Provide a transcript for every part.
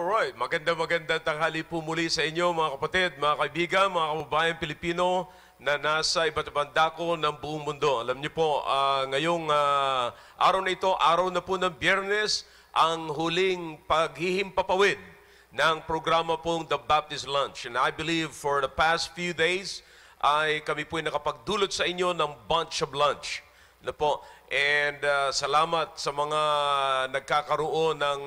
Alright, magandang tanghali po muli sa inyo mga kapatid, mga kaibigan, mga kababayan Pilipino na nasa iba't ibang dako ng buong mundo. Alam niyo po, ngayong araw na ito, araw na po ng Biyernes, ang huling paghihimpapawid ng programa pong The Baptist Lunch. And I believe for the past few days, ay kami po ay nakapagdulot sa inyo ng bunch of lunch. Na po. And salamat sa mga nagkakaroon ng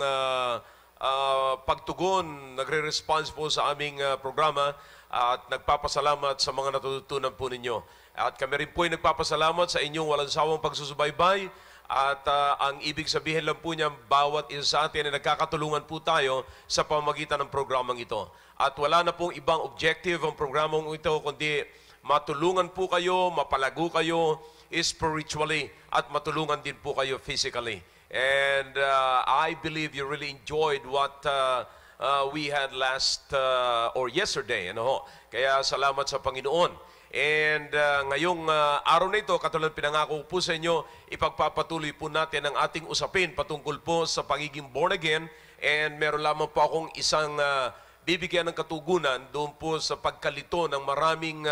pagtugon, nagre-response po sa aming programa at nagpapasalamat sa mga natutunan po ninyo. At kami rin po ay nagpapasalamat sa inyong walang sawang pagsusubaybay at ang ibig sabihin lang po niya, bawat isa sa atin ay nagkakatulungan po tayo sa pamamagitan ng programang ito. At wala na pong ibang objective ang programang ito, kundi matulungan po kayo, mapalago kayo spiritually at matulungan din po kayo physically. And I believe you really enjoyed what we had last or yesterday. Ano ho? Kaya salamat sa Panginoon. And ngayong araw na ito, katulad pinangako po sa inyo, ipagpapatuloy po natin ang ating usapin patungkol po sa pagiging born again. And meron lamang po akong isang bibigyan ng katugunan doon po sa pagkalito ng maraming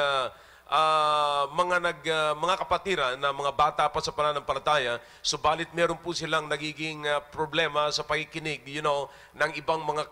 mga kapatiran na mga bata pa sa pananampalataya, subalit meron po silang nagiging problema sa pakikinig, ng ibang mga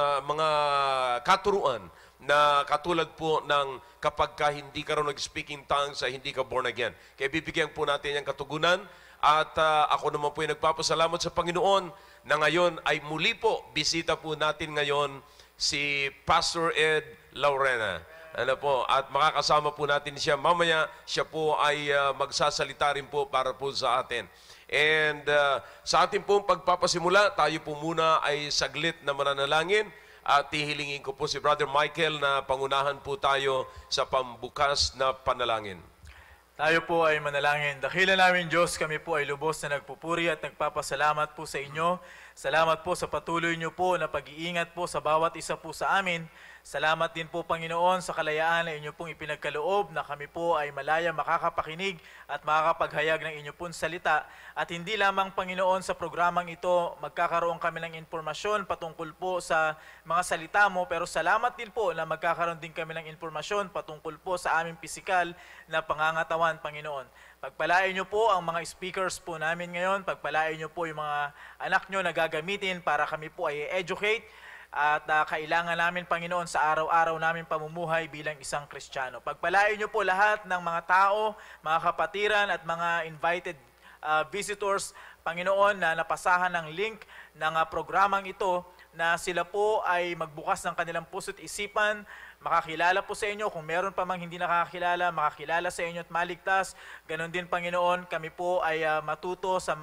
katuruan na katulad po ng kapag ka hindi ka rin nag-speaking tongues ay hindi ka born again. Kaya bibigyan po natin yung katugunan at ako naman po ay nagpapasalamat sa Panginoon na ngayon ay muli po, bisita po natin ngayon si Pastor Ed Laurena. Ano po, at makakasama po natin siya mamaya. Siya po ay magsasalita rin po para po sa atin. And sa ating pong pagpapasimula, tayo po muna ay saglit na mananalangin at hihilingin ko po si Brother Michael na pangunahan po tayo sa pambukas na panalangin. Tayo po ay manalangin. Dakila namin Diyos, kami po ay lubos na nagpupuri at nagpapasalamat po sa inyo. Salamat po sa patuloy niyo po na pag-iingat po sa bawat isa po sa amin. Salamat din po, Panginoon, sa kalayaan na inyo pong ipinagkaloob na kami po ay malaya makakapakinig at makakapaghayag ng inyo pong salita. At hindi lamang, Panginoon, sa programang ito, magkakaroon kami ng impormasyon patungkol po sa mga salita mo, pero salamat din po na magkakaroon din kami ng impormasyon patungkol po sa aming pisikal na pangangatawan, Panginoon. Pagpalain niyo po ang mga speakers po namin ngayon, pagpalain niyo po yung mga anak niyo na gagamitin para kami po ay educate at kailangan namin, Panginoon, sa araw-araw namin pamumuhay bilang isang Kristiyano. Pagpalain niyo po lahat ng mga tao, mga kapatiran at mga invited visitors, Panginoon, na napasahan ng link ng programang ito na sila po ay magbukas ng kanilang puso't isipan, makakilala po sa inyo. Kung meron pa mang hindi nakakilala, makakilala sa inyo at maligtas. Ganon din, Panginoon, kami po ay matuto sa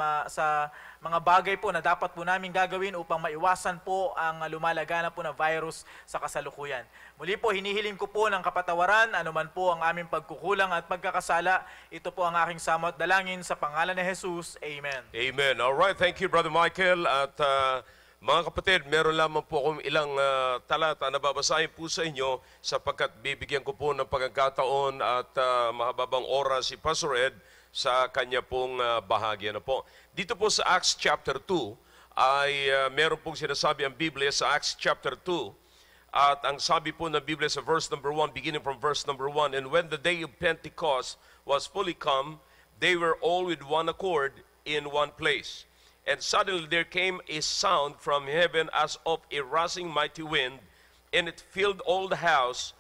mga bagay po na dapat po namin gagawin upang maiwasan po ang lumalagana po na virus sa kasalukuyan. Muli po, hinihiling ko po ng kapatawaran, anuman po ang aming pagkukulang at pagkakasala. Ito po ang aking samot dalangin sa pangalan ni Jesus. Amen. Amen. All right, thank you, Brother Michael. At mga kapatid, meron lamang po akong ilang talata na babasahin po sa inyo sapagkat bibigyan ko po ng pagkakataon at mahababang oras si Pastor Ed sa kanya pong bahagi. Ano po? Dito po sa Acts chapter 2 ay meron pong sinasabi ang Biblia sa Acts chapter 2 at ang sabi po ng Biblia sa verse number 1, beginning from verse number 1, and when the day of Pentecost was fully come, they were all with one accord in one place. And suddenly there came a sound from heaven as of a rushing mighty wind, and it filled all the house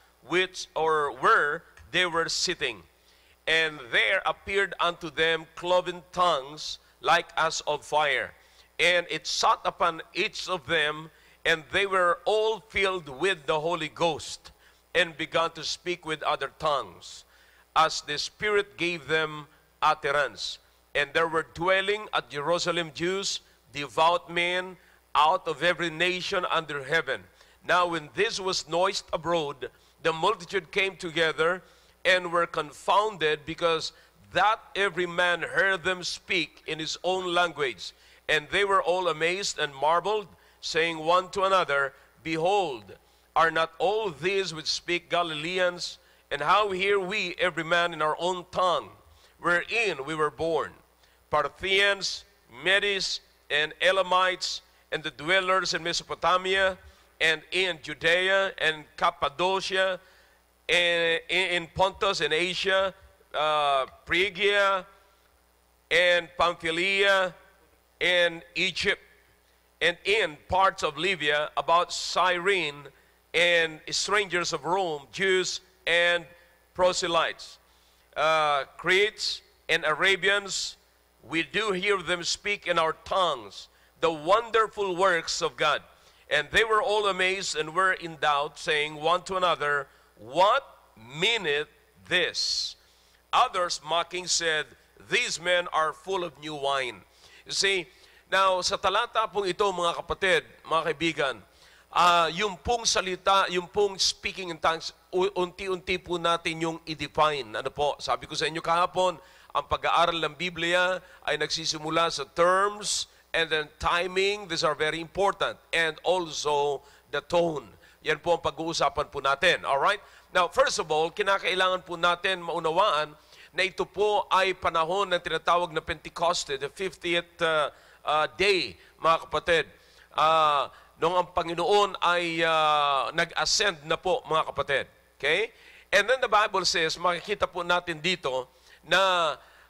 where they were sitting. And there appeared unto them cloven tongues like as of fire, and it sat upon each of them, and they were all filled with the Holy Ghost, and began to speak with other tongues, as the Spirit gave them utterance. And there were dwelling at Jerusalem Jews, devout men, out of every nation under heaven. Now when this was noised abroad, the multitude came together, and were confounded, because that every man heard them speak in his own language. And they were all amazed and marveled, saying one to another, Behold, are not all these which speak Galileans? And how hear we every man in our own tongue, wherein we were born? Parthians, Medes, and Elamites, and the dwellers in Mesopotamia, and in Judea and Cappadocia, and in Pontus and Asia, Phrygia and Pamphylia and Egypt, and in parts of Libya, about Cyrene, and strangers of Rome, Jews and proselytes, Cretes and Arabians. We do hear them speak in our tongues the wonderful works of God. And they were all amazed and were in doubt, saying one to another, what meaneth this? Others mocking said, these men are full of new wine. You see, now sa talata pong ito mga kapatid, mga kaibigan, yung pong salita, yung pong speaking in tongues, unti-unti po natin yung i-define. Ano po, sabi ko sa inyo kahapon, ang pag-aaral ng Biblia ay nagsisimula sa terms and then timing. These are very important. And also the tone. Yan po ang pag-uusapan po natin. Alright? Now, first of all, kinakailangan po natin maunawaan na ito po ay panahon ng tinatawag na Pentecoste, the 50th day, mga kapatid. Nung ang Panginoon ay nag-ascend na po, mga kapatid. Okay? And then the Bible says, makikita po natin dito, na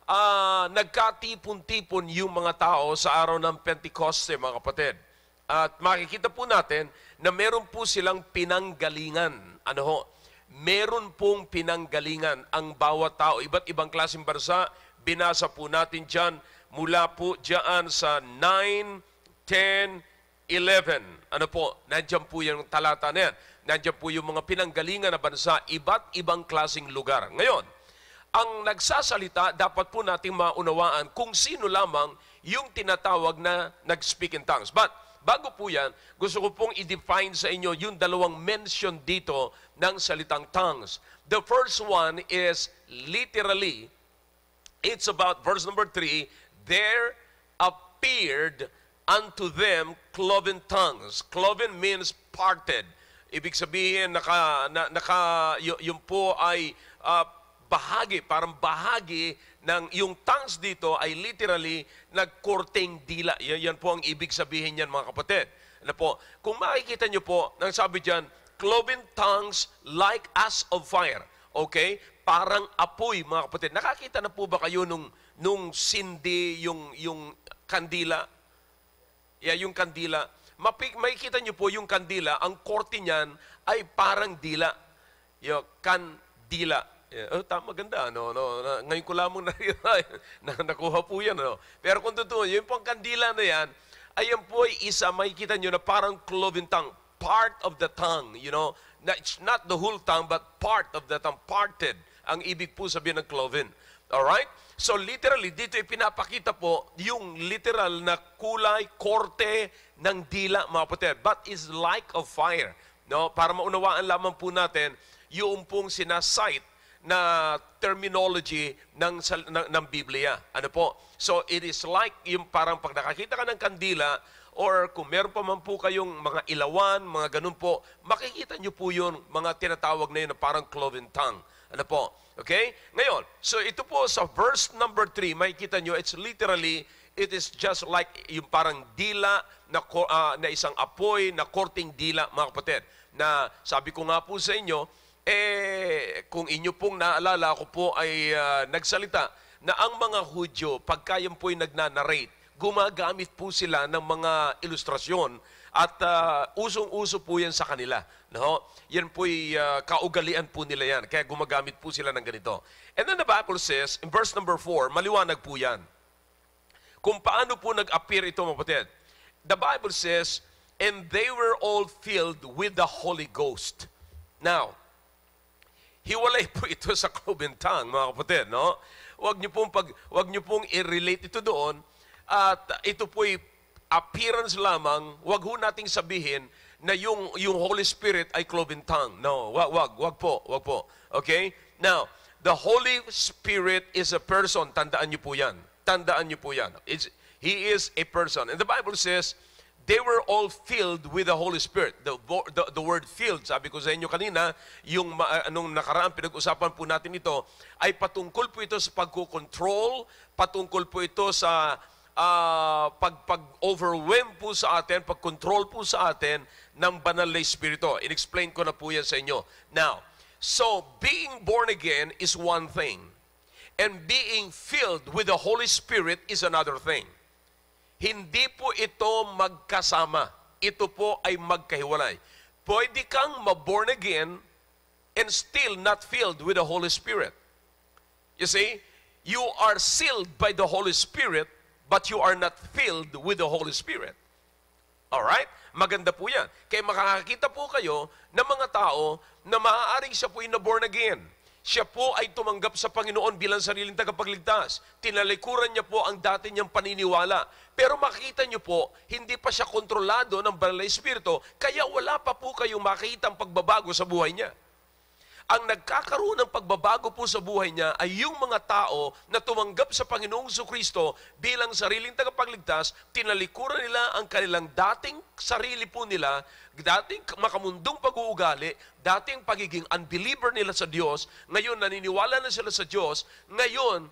nagkatipon-tipon yung mga tao sa araw ng Pentecoste, mga kapatid. At makikita po natin na meron po silang pinanggalingan. Ano ho? Meron pong pinanggalingan ang bawat tao. Iba't ibang klaseng bansa, binasa po natin dyan, mula po dyan sa 9, 10, 11. Ano po? Nandiyan po yung talata na yan. Nandiyan po yung mga pinanggalingan na bansa, iba't ibang klaseng lugar. Ngayon, ang nagsasalita, dapat po nating maunawaan kung sino lamang yung tinatawag na nag-speak in tongues. But, bago po yan, gusto ko pong i-define sa inyo yung dalawang mention dito ng salitang tongues. The first one is literally, it's about verse number 3, there appeared unto them cloven tongues. Cloven means parted. Ibig sabihin, yung po ay bahagi, parang bahagi ng yung tongues dito ay literally nagkorteng dila. Yan po ang ibig sabihin niyan, mga kapatid. Ano po? Kung makikita niyo po, nang sabi diyan, cloven tongues like as of fire. Okay? Parang apoy, mga kapatid. Nakakita na po ba kayo nung sindi, yung kandila? Yeah, yung kandila. Makikita niyo po yung kandila, ang korte niyan ay parang dila. Yung kandila. Yeah. Oh, tama, ganda. Ngayon ko lamang nakuha po yan. Pero kung totoo, yung pang kandila na yan, ayan po ay isa, makikita nyo na parang cloven tongue. Part of the tongue, you know. It's not the whole tongue, but part of the tongue. Parted. Ang ibig po sabihin ng cloven. Alright? So literally, dito ipinapakita po yung literal na kulay, korte ng dila, mga kapatid. But is like of fire. No? Para maunawaan lamang po natin yung pong sinasite na terminology ng Biblia. Ano po? So, it is like yung parang pag nakakita ka ng kandila or kung meron pa man po kayong mga ilawan, mga ganun po, makikita nyo po yun, mga tinatawag na yun na parang cloven tongue. Ano po? Okay? Ngayon, so ito po sa verse number 3, makikita nyo, it's literally, it is just like yung parang dila na isang apoy, na korting dila, mga kapatid. Na sabi ko nga po sa inyo, kung inyo pong naalala, ako po ay nagsalita na ang mga Hudyo, pagka yan po ay nagnanarrate, gumagamit po sila ng mga ilustrasyon at usong-uso po yan sa kanila. No? Yan po ay kaugalian po nila yan. Kaya gumagamit po sila ng ganito. And then the Bible says, in verse number 4, maliwanag po yan. Kung paano po nag-appear ito, mga kapatid. The Bible says, and they were all filled with the Holy Ghost. Now, hiwalay po ito sa cloven tongue, mga kapatid, no? Huwag niyo pong i-relate ito doon. At ito po'y appearance lamang. Huwag ho nating sabihin na yung Holy Spirit ay cloven tongue. No, wag po. Okay? Now, the Holy Spirit is a person. Tandaan niyo po yan. He is a person. And the Bible says, they were all filled with the Holy Spirit. The word filled, sabi ko sa inyo kanina, yung anong nakaraan pinag-usapan po natin ito, ay patungkol po ito sa pagkocontrol, patungkol po ito sa pag-overwhelm po sa atin, pag-control po sa atin ng banal na Espiritu. In-explain ko na po yan sa inyo. Now, so being born again is one thing. And being filled with the Holy Spirit is another thing. Hindi po ito magkasama. Ito po ay magkahiwalay. Pwede kang ma-born again and still not filled with the Holy Spirit. You see, you are sealed by the Holy Spirit, but you are not filled with the Holy Spirit. Alright? Maganda po yan. Kaya makakakita po kayo ng mga tao na maaaring siya po ay na-born again. Siya po ay tumanggap sa Panginoon bilang sariling tagapagligtas. Tinalikuran niya po ang dati niyang paniniwala. Pero makikita niyo po, hindi pa siya kontrolado ng banal na Espiritu, kaya wala pa po kayong makikita ang pagbabago sa buhay niya. Ang nagkakaroon ng pagbabago po sa buhay niya ay yung mga tao na tumanggap sa Panginoong Jesucristo bilang sariling tagapagligtas, tinalikuran nila ang kanilang dating sarili po nila, dating makamundong pag-uugali, dating pagiging unbeliever nila sa Diyos, ngayon naniniwala na sila sa Diyos, ngayon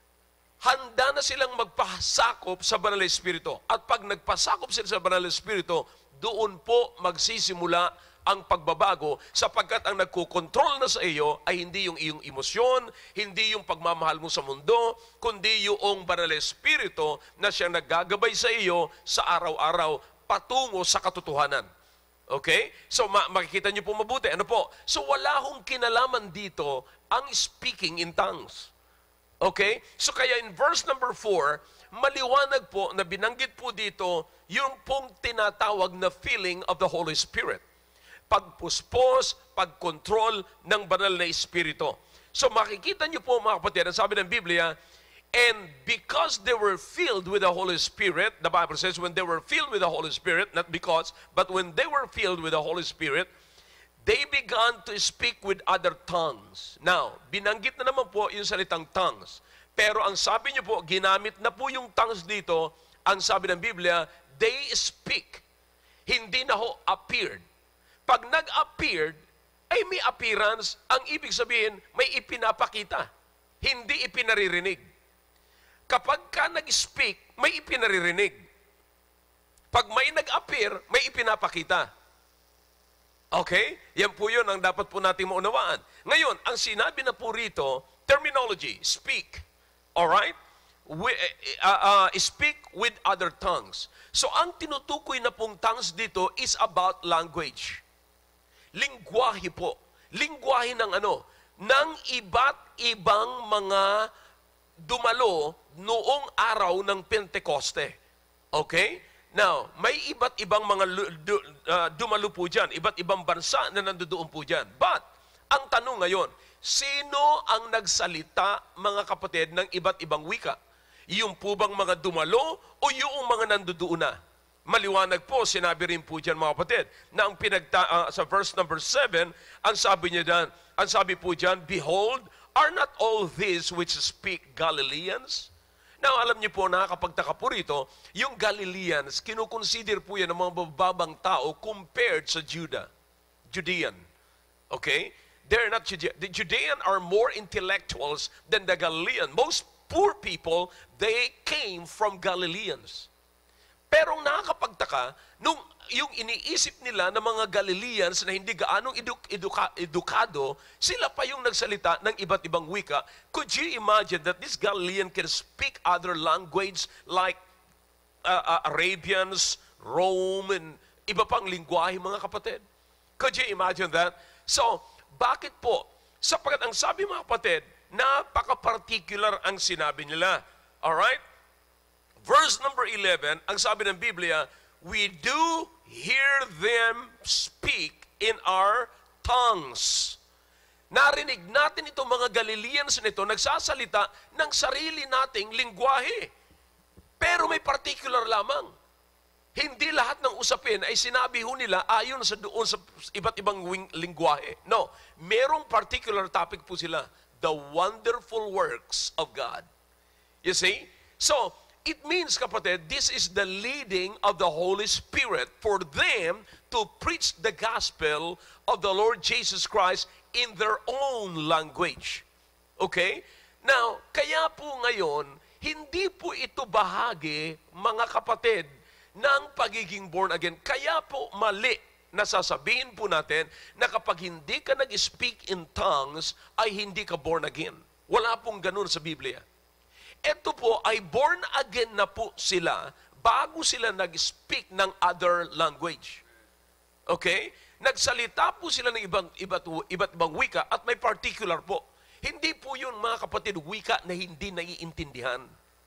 handa na silang magpasakop sa Banal na Espiritu. At pag nagpasakop sila sa Banal na Espiritu, doon po magsisimula ang pagbabago, sapagkat ang nagkukontrol na sa iyo ay hindi yung iyong emosyon, hindi yung pagmamahal mo sa mundo, kundi yung Banal na Espiritu na siyang naggagabay sa iyo sa araw-araw patungo sa katotohanan. Okay? So makikita niyo po mabuti. Ano po? So wala hong kinalaman dito ang speaking in tongues. Okay? So kaya in verse number 4, maliwanag po na binanggit po dito yung pong tinatawag na feeling of the Holy Spirit. Pagpuspos, pagkontrol ng banal na Espiritu. So makikita niyo po mga kapatid, ang sabi ng Biblia, and because they were filled with the Holy Spirit, the Bible says when they were filled with the Holy Spirit, not because, but when they were filled with the Holy Spirit, they began to speak with other tongues. Now, binanggit na naman po yung salitang tongues. Pero ang sabi niyo po, ginamit na po yung tongues dito, ang sabi ng Biblia, they speak. Hindi na ho appeared. Pag nag-appeared, ay may appearance, ang ibig sabihin, may ipinapakita. Hindi ipinaririnig. Kapag ka nag-speak, may ipinaririnig. Pag may nag-appear, may ipinapakita. Okay? Yan po yun ang dapat po natin maunawaan. Ngayon, ang sinabi na po rito, terminology, speak. Alright? Speak with other tongues. So, ang tinutukoy na pong tongues dito is about language. Lingwahe po. Lingwahe ng ano? Ng iba't ibang mga dumalo noong araw ng Pentecoste. Okay? Now, may iba't ibang mga dumalo po dyan. Iba't ibang bansa na nandoon po dyan. But, ang tanong ngayon, sino ang nagsalita, mga kapatid, ng iba't ibang wika? Yung po bang mga dumalo o yung mga nandoon na? Maliwanag po, sinabi rin po dyan mga kapatid, na ang sa verse number 7, ang sabi niya dyan, ang sabi po dyan, behold, are not all these which speak Galileans? Now, alam niyo po, nakakapagtaka po rito, yung Galileans, kinukonsider po yan ng mga bababang tao compared sa Judean. Okay? They're not Judean. The Judean are more intellectuals than the Galilean. Most poor people, they came from Galileans. Pero nakakapagtaka, nung yung iniisip nila ng mga Galileans na hindi gaanong edukado, sila pa yung nagsalita ng iba't ibang wika. Could you imagine that this Galilean can speak other language like Arabians, Rome, and iba pang lingwahe, mga kapatid? Could you imagine that? So, bakit po? Sapagkat ang sabi mga kapatid, napaka-particular ang sinabi nila. Alright? Verse number 11, ang sabi ng Biblia, we do hear them speak in our tongues. Narinig natin itong mga Galileans nito, nagsasalita ng sarili nating lingwahe. Pero may particular lamang. Hindi lahat ng usapin ay sinabi ho nila ayon sa doon sa iba't ibang lingwahe. No, merong particular topic po sila, the wonderful works of God. You see? So, it means, kapatid, this is the leading of the Holy Spirit for them to preach the gospel of the Lord Jesus Christ in their own language. Okay? Now, kaya po ngayon, hindi po ito bahagi, mga kapatid, ng pagiging born again. Kaya po mali na sasabihin po natin na kapag hindi ka nag-speak in tongues, ay hindi ka born again. Wala pong ganun sa Biblia. Ito po ay born again na po sila bago sila nag-speak ng other language. Okay? Nagsalita po sila ng iba't ibang wika at may particular po. Hindi po yun, mga kapatid, wika na hindi naiintindihan.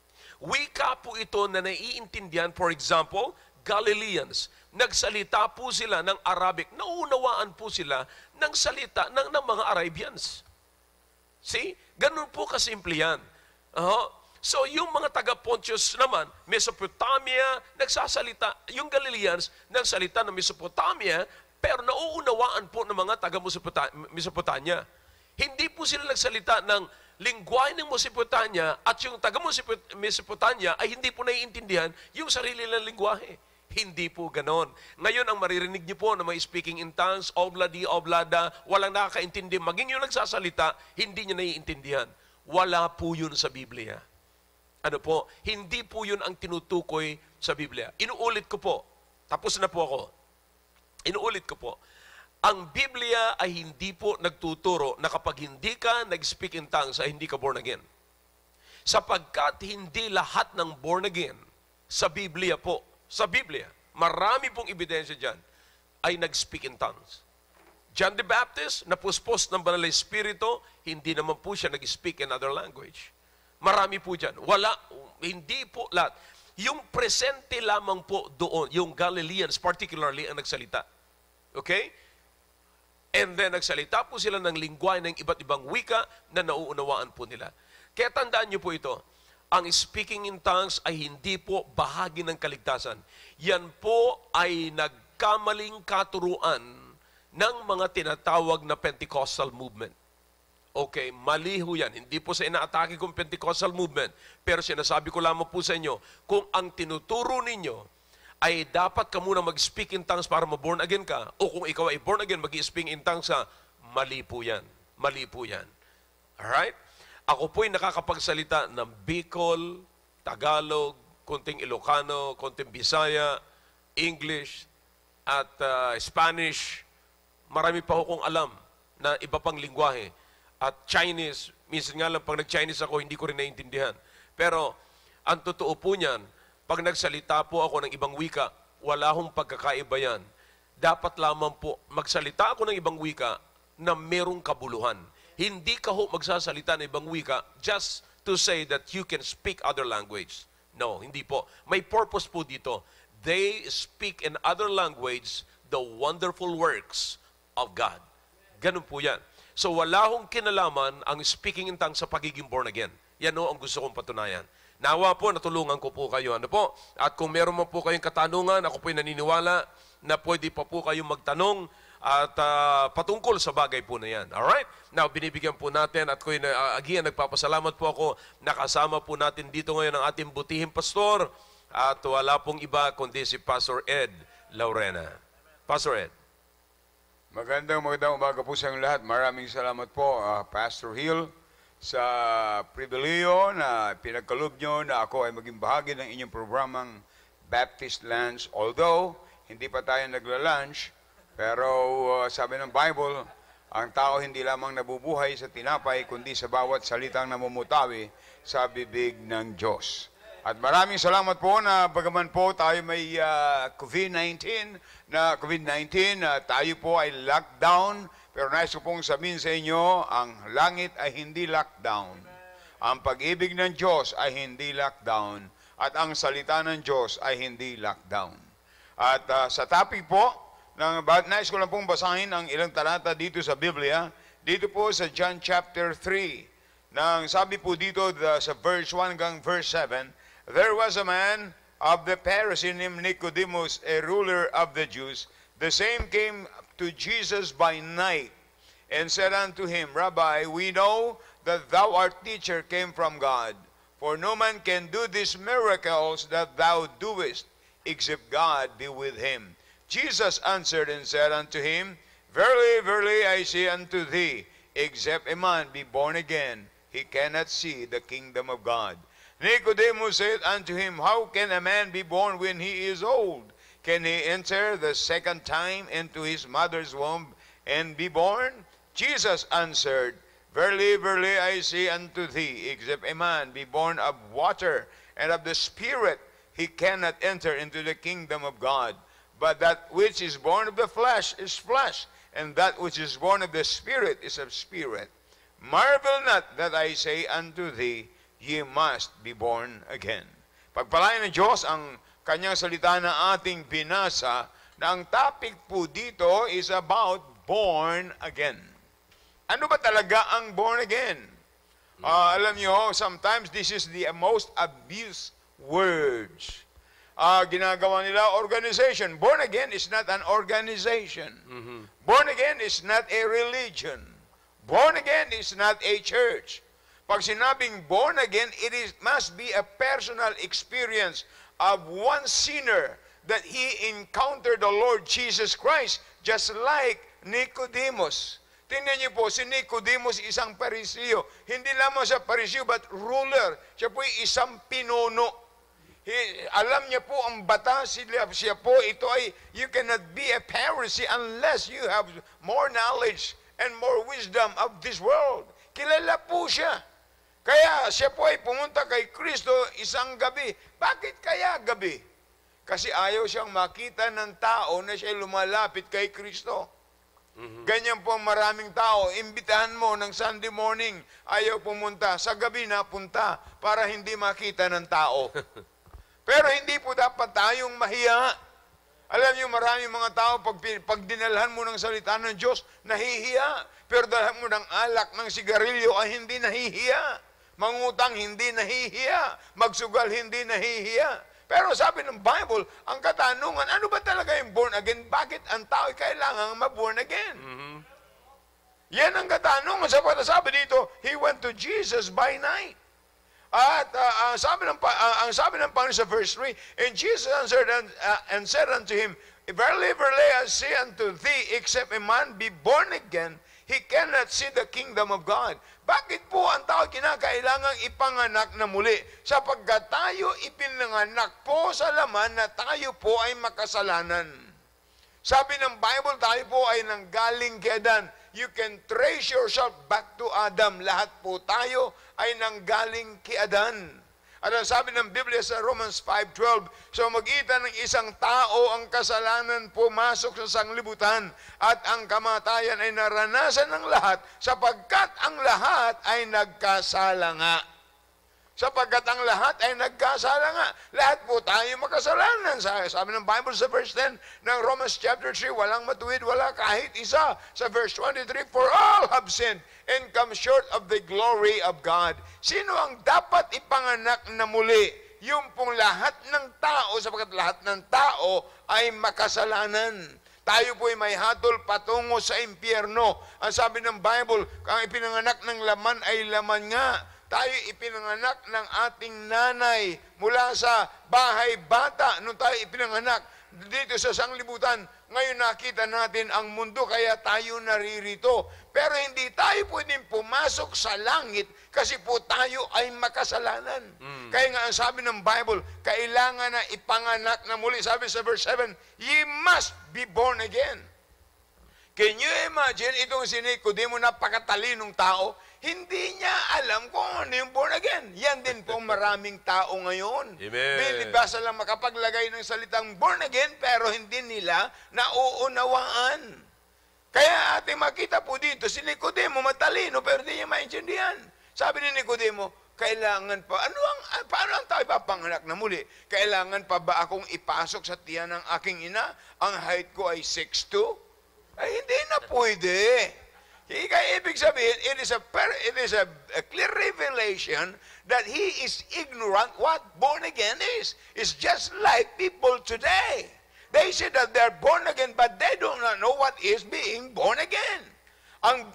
Wika po ito na naiintindihan, for example, Galileans. Nagsalita po sila ng Arabic. Nauunawaan po sila ng salita ng mga Arabians. See? Ganun po kasimple yan. So, yung mga taga-Pontius naman, Mesopotamia, nagsasalita, yung Galileans, nagsalita ng Mesopotamia, pero nauunawaan po ng mga taga-Mesopotamia. Hindi po sila nagsalita ng lingwahe ng Mesopotamia at yung taga-Mesopotamia ay hindi po naiintindihan yung sarili ng lingwahe. Hindi po ganon. Ngayon, ang maririnig niyo po na may speaking in tongues, obladi, oblada, walang nakakaintindi, maging yung nagsasalita, hindi niya naiintindihan. Wala po yun sa Biblia. Ano po? Hindi po yun ang tinutukoy sa Biblia. Inuulit ko po. Tapos na po ako. Inuulit ko po. Ang Biblia ay hindi po nagtuturo na kapag hindi ka nag-speak in tongues ay hindi ka born again. Sapagkat hindi lahat ng born again sa Biblia po, sa Biblia, marami pong ebidensya dyan, ay nag-speak in tongues. John the Baptist, napuspos ng Banal na Espiritu, hindi naman po siya nag-speak in other language. Marami po dyan. Wala, hindi po lahat. Yung presente lamang po doon, yung Galileans particularly ang nagsalita. Okay? And then nagsalita po sila ng lingwahe ng iba't ibang wika na nauunawaan po nila. Kaya tandaan niyo po ito, ang speaking in tongues ay hindi po bahagi ng kaligtasan. Yan po ay nagkamaling katuruan ng mga tinatawag na Pentecostal movement. Okay, mali ho yan. Hindi po sa inaatake kong Pentecostal movement. Pero sinasabi ko lamang po sa inyo, kung ang tinuturo ninyo ay dapat ka muna mag-speak in tongues para ma-born again ka, o kung ikaw ay born again, mag-speak in tongues ka, mali po yan. Mali po yan. Alright? Ako po'y nakakapagsalita ng Bicol, Tagalog, konting Ilocano, konting Bisaya, English, at Spanish. Marami pa akong alam na iba pang lingwahe. At Chinese, minsan nga lang pag nag-Chinese ako, hindi ko rin naiintindihan. Pero ang totoo po niyan, pag nagsalita po ako ng ibang wika, wala akong pagkakaiba yan. Dapat lamang po magsalita ako ng ibang wika na merong kabuluhan. Hindi ka ho magsasalita ng ibang wika just to say that you can speak other language. No, hindi po. May purpose po dito. They speak in other language the wonderful works of God. Ganun po yan. So wala hong kinalaman ang speaking in tongues sa pagiging born again. Yan ho ang gusto kong patunayan. Nawa po, natulungan ko po kayo. Ano po? At kung meron mo po kayong katanungan, ako po'y naniniwala na pwede pa po kayong magtanong at patungkol sa bagay po na yan. Alright? Now, binibigyan po natin at ko'y again, nagpapasalamat po ako. Nakasama po natin dito ngayon ang ating butihing pastor at wala pong iba kundi si Pastor Ed Laurena. Pastor Ed. Magandang umaga po sa inyong lahat. Maraming salamat po, Pastor Hill, sa pribileyo na pinagkaloob nyo na ako ay maging bahagi ng inyong programang Baptist Lunch. Although, hindi pa tayo nagla-lunch, pero sabi ng Bible, ang tao hindi lamang nabubuhay sa tinapay, kundi sa bawat salitang namumutawi sa bibig ng Diyos. At maraming salamat po na bagaman po tayo may COVID-19, tayo po ay lockdown, pero nais ko pong sabihin sa inyo, ang langit ay hindi lockdown. Ang pag-ibig ng Diyos ay hindi lockdown. At ang salita ng Diyos ay hindi lockdown. At sa topic po, nais ko lang pong basahin ang ilang talata dito sa Biblia. Dito po sa John chapter 3. Nang sabi po dito sa verse 1 hanggang verse 7, there was a man of the Pharisees named Nicodemus, a ruler of the Jews. The same came to Jesus by night and said unto him, Rabbi, we know that thou art teacher came from God, for no man can do these miracles that thou doest, except God be with him. Jesus answered and said unto him, Verily, verily, I say unto thee, except a man be born again, he cannot see the kingdom of God. Nicodemus said unto him, How can a man be born when he is old? Can he enter the second time into his mother's womb and be born? Jesus answered, Verily, verily, I say unto thee, except a man be born of water and of the Spirit, he cannot enter into the kingdom of God. But that which is born of the flesh is flesh, and that which is born of the Spirit is of spirit. Marvel not that I say unto thee, ye must be born again. Pagpalain ng Diyos ang kanyang salita na ating binasa, na ang topic po dito is about born again. Ano ba talaga ang born again? Alam nyo, sometimes this is the most abused words. Ginagawa nila organization. Born again is not an organization. Born again is not a religion. Born again is not a church. Pag sinabing born again, must be a personal experience of one sinner that he encountered the Lord Jesus Christ, just like Nicodemus. Tingnan niyo po, si Nicodemus isang Pariseo. Hindi lamang siya Pariseo, but ruler. Siya po isang pinuno. Alam niya po ang batas, siya po, ito ay, you cannot be a Pharisee unless you have more knowledge and more wisdom of this world. Kilala po siya. Kaya siya po ay pumunta kay Kristo isang gabi. Bakit kaya gabi? Kasi ayaw siyang makita ng tao na siya lumalapit kay Kristo. Ganyan po maraming tao. Imbitahan mo ng Sunday morning, ayaw pumunta. Sa gabi napunta para hindi makita ng tao. Pero hindi po dapat tayong mahiya. Alam niyo, maraming mga tao, pag dinalhan mo ng salita ng Diyos, nahihiya. Pero dalhan mo ng alak, ng sigarilyo, ay hindi nahihiya. Mangutang, hindi nahihiya. Magsugal, hindi nahihiya. Pero sabi ng Bible, ang katanungan, ano ba talaga yung born again? Bakit ang tao kailangan ma-born again? Yan ang katanungan. Sabi dito, he went to Jesus by night. At ang sabi ng Panginoon sa verse 3, and Jesus answered and said unto him, Verily, verily, I say unto thee, except a man be born again, he cannot see the kingdom of God. Bakit po ang tao kinakailangang ipanganak na muli? Sapagkat tayo ipinanganak po sa laman na tayo po ay makasalanan. Sabi ng Bible, tayo po ay nanggaling kay Adan. You can trace yourself back to Adam. Lahat po tayo ay nanggaling kay Adan. At ang sabi ng Biblia sa Romans 5:12, so magitan ng isang tao ang kasalanan pumasok sa sanglibutan at ang kamatayan ay naranasan ng lahat sapagkat ang lahat ay nagkasala nga. Sapagkat ang lahat ay nagkasala nga. Lahat po tayo makasalanan. Sabi ng Bible sa verse 10 ng Romans chapter 3, walang matuwid, wala kahit isa. Sa verse 23, for all have sinned and come short of the glory of God. Sino ang dapat ipanganak na muli? Yung pong lahat ng tao, sapagkat lahat ng tao ay makasalanan. Tayo po ay may hatol patungo sa impyerno. Ang sabi ng Bible, ang ipinanganak ng laman ay laman nga. Tayo ipinanganak ng ating nanay mula sa bahay bata nung tayo ipinanganak dito sa sanglibutan. Ngayon nakita natin ang mundo kaya tayo naririto. Pero hindi tayo pwedeng pumasok sa langit kasi po tayo ay makasalanan. Kaya nga ang sabi ng Bible, kailangan na ipanganak na muli. Sabi sa verse 7, ye must be born again. Can you imagine itong si Nicodemo, napakatalinong tao? Hindi niya alam kung ano yung born again. Yan din po maraming tao ngayon. Amen. Basta lang makapaglagay ng salitang born again, pero hindi nila nauunawaan. Kaya ating makita po dito, si Nicodemo matalino, pero hindi niya maintindihan. Sabi ni Nicodemo, kailangan pa, paano ang tao ipapanganak na muli? Kailangan pa ba akong ipasok sa tiyan ng aking ina? Ang height ko ay 6'2"? Ay, hindi na pwede. Kaya ibig sabihin, it is a clear revelation that he is ignorant what born again is. It's just like people today. They say that they're born again, but they do not know what is being born again. Ang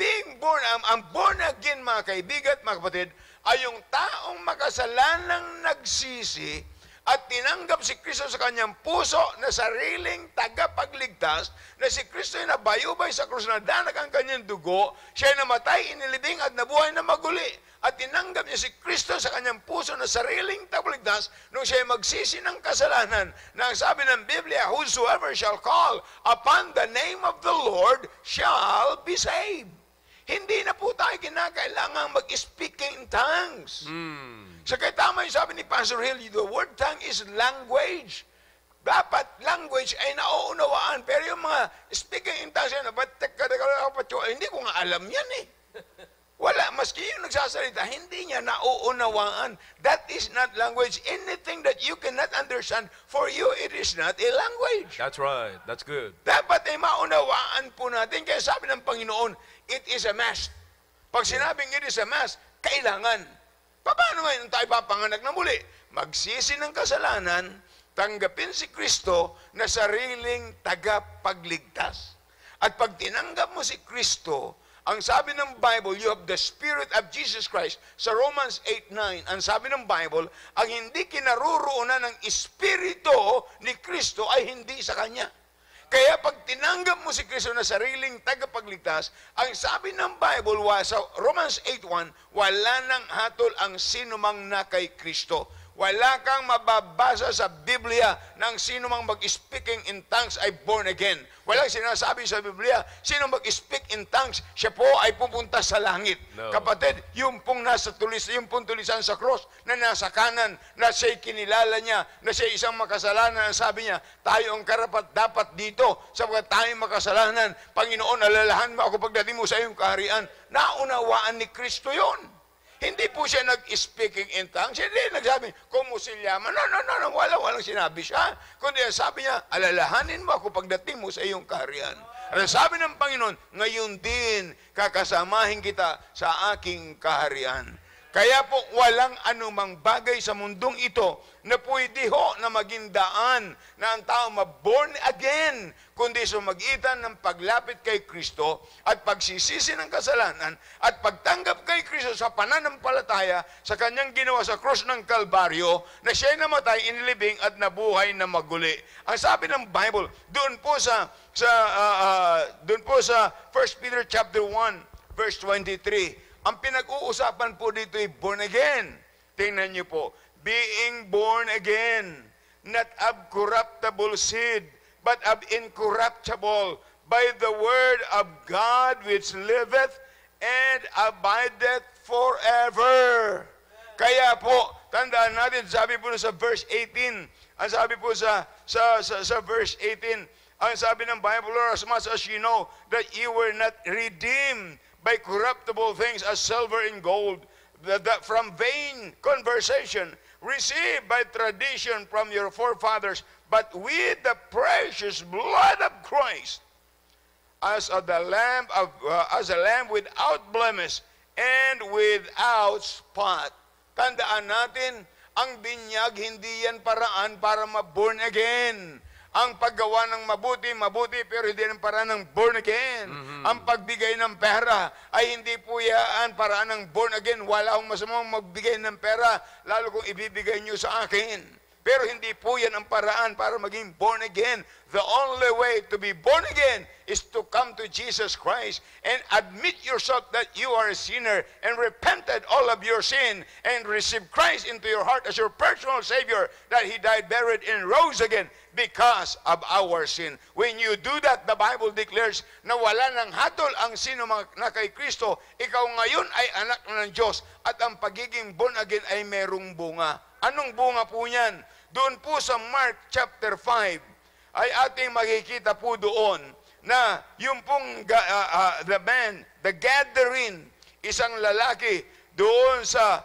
born again, mga kaibigan at mga kapatid, ay yung taong makasalanang nagsisi at tinanggap si Kristo sa kanyang puso na sariling tagapagligtas, na si Kristo ay nabayubay sa krus na danak ang kanyang dugo, siya ay namatay, inilibing at nabuhay na maguli. At tinanggap niya si Kristo sa kanyang puso na sariling tagapagligtas nung siya ay magsisi ng kasalanan, na ang sabi ng Biblia, whosoever shall call upon the name of the Lord shall be saved. Hindi na po tayo kinakailangan mag-speaking in tongues. So kaya tama yung sabi ni Pastor Hill, the word tongue is language. Dapat language ay nauunawaan. Pero yung mga speaking in tongues, hindi ko nga alam yan eh. Wala, maski yung nagsasalita, hindi niya nauunawaan. That is not language. Anything that you cannot understand, for you, it is not a language. That's right. That's good. Dapat ay maunawaan po natin. Kaya sabi ng Panginoon, it is a must. Pag sinabing it is a must, kailangan. Paano ngayon tayo papanganak na muli? Magsisi ng kasalanan, tanggapin si Kristo na sariling tagapagligtas. At pag tinanggap mo si Kristo, ang sabi ng Bible, you have the Spirit of Jesus Christ. Sa Romans 8:9, ang sabi ng Bible, ang hindi kinaruroonan ng Espiritu ni Kristo ay hindi sa Kanya. Kaya pag tinanggap mo si Kristo na sariling tagapagligtas, ang sabi ng Bible, sa Romans 8:1, wala nang hatol ang sinumang na kay Kristo. Wala kang mababasa sa Biblia ng sino mang mag-speaking in tongues ay born again. Walang sinasabi sa Biblia, sino mag-speak in tongues, siya po ay pupunta sa langit. No. Kapatid, yung pong nasa tulis, yung pong tulisan sa cross, na nasa kanan, na siya'y kinilala niya, na siya'y isang makasalanan, ang sabi niya, tayo ang karapat dapat dito, sapagkat tayo makasalanan. Panginoon, alalahan mo ako pagdating mo sa iyong kaharian. Naunawaan ni Kristo yon. Hindi po siya nag-speaking in tongues. Hindi nagsabi, kumusilyaman. No. Walang sinabi siya. Kundi sabi niya, alalahanin mo ako pagdating mo sa iyong kaharian. At sabi ng Panginoon, ngayon din kakasamahin kita sa aking kaharian. Kaya po walang anumang bagay sa mundong ito na pwede ho na maging daan na ang tao ma-born again, kundi sumagitan ng paglapit kay Kristo at pagsisisi ng kasalanan at pagtanggap kay Kristo sa pananampalataya sa kanyang ginawa sa krus ng Kalbaryo, na siya'y namatay, inilibing at nabuhay na maguli. Ang sabi ng Bible, doon po sa 1 Peter chapter 1 verse 23, ang pinag-uusapan po dito ay born again. Tingnan niyo po, being born again, not of corruptible seed, but of incorruptible, by the word of God which liveth and abideth forever. Kaya po, tandaan natin, sabi po sa verse 18, ang sabi po sa verse 18, ang sabi ng Bible, as much as you know that you were not redeemed by corruptible things as silver and gold, that from vain conversation received by tradition from your forefathers, but with the precious blood of Christ, as a lamb without blemish and without spot. Tandaan natin, ang binyag hindi yan paraan para ma-born again. Ang paggawa ng mabuti, pero hindi ng paraan ng born again. Ang pagbigay ng pera ay hindi po yan paraan ng born again. Wala akong masamang magbigay ng pera, lalo kung ibibigay nyo sa akin. Pero hindi po yan ang paraan para maging born again. The only way to be born again is to come to Jesus Christ and admit yourself that you are a sinner and repented all of your sin and receive Christ into your heart as your personal Savior, that He died, buried, and rose again because of our sin. When you do that, the Bible declares na wala nang hatol ang sino na kay Kristo. Ikaw ngayon ay anak ng Diyos at ang pagiging born again ay merong bunga. Anong bunga po niyan? Doon po sa Mark chapter 5 ay ating makikita po doon na yung pong the gathering, isang lalaki doon sa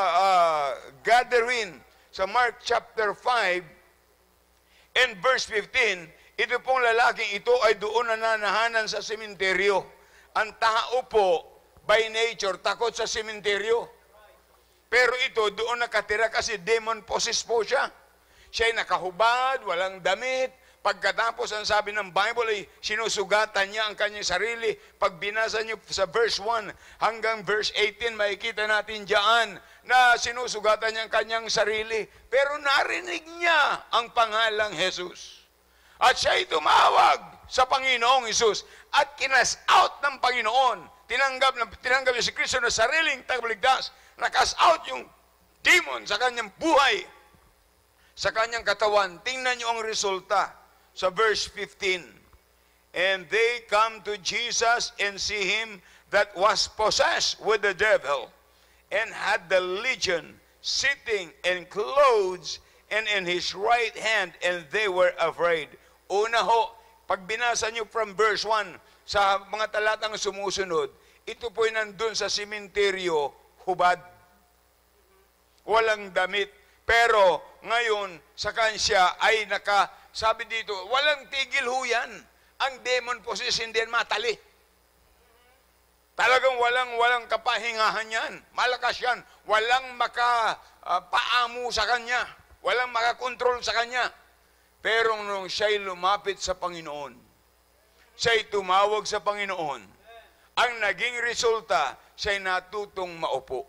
gathering sa Mark chapter 5 and verse 15, ito pong lalaking ito ay doon nananahanan sa sementeryo. Ang tao po, by nature, takot sa sementeryo. Pero ito, doon nakatira kasi demon possessed po siya. Siya'y nakahubad, walang damit, Pagkatapos, ang sabi ng Bible ay sinusugatan niya ang kanyang sarili. Pag binasa niyo sa verse 1 hanggang verse 18, makikita natin diyan na sinusugatan niya ang kanyang sarili. Pero narinig niya ang pangalang Jesus. At siya'y tumawag sa Panginoong Jesus at kinas out ng Panginoon. Tinanggap niya si Kristo na sariling tagapagligtas. Nakas out yung demon sa kanyang buhay, sa kanyang katawan. Tingnan niyo ang resulta sa verse 15. And they come to Jesus and see him that was possessed with the devil and had the legion sitting in clothes and in his right hand, and they were afraid. Una ho, pag binasa niyo from verse 1 sa mga talatang sumusunod, ito po'y nandun sa simenteryo, hubad. Walang damit. Pero ngayon, sa kansya ay sabi dito, walang tigil ho yan. Ang demon possession din matali. Talagang walang kapahingahan yan. Malakas yan. Walang makapaamo sa kanya. Walang makakontrol sa kanya. Pero nung siya'y lumapit sa Panginoon, siya'y tumawag sa Panginoon, ang naging resulta, siya'y natutong maupo.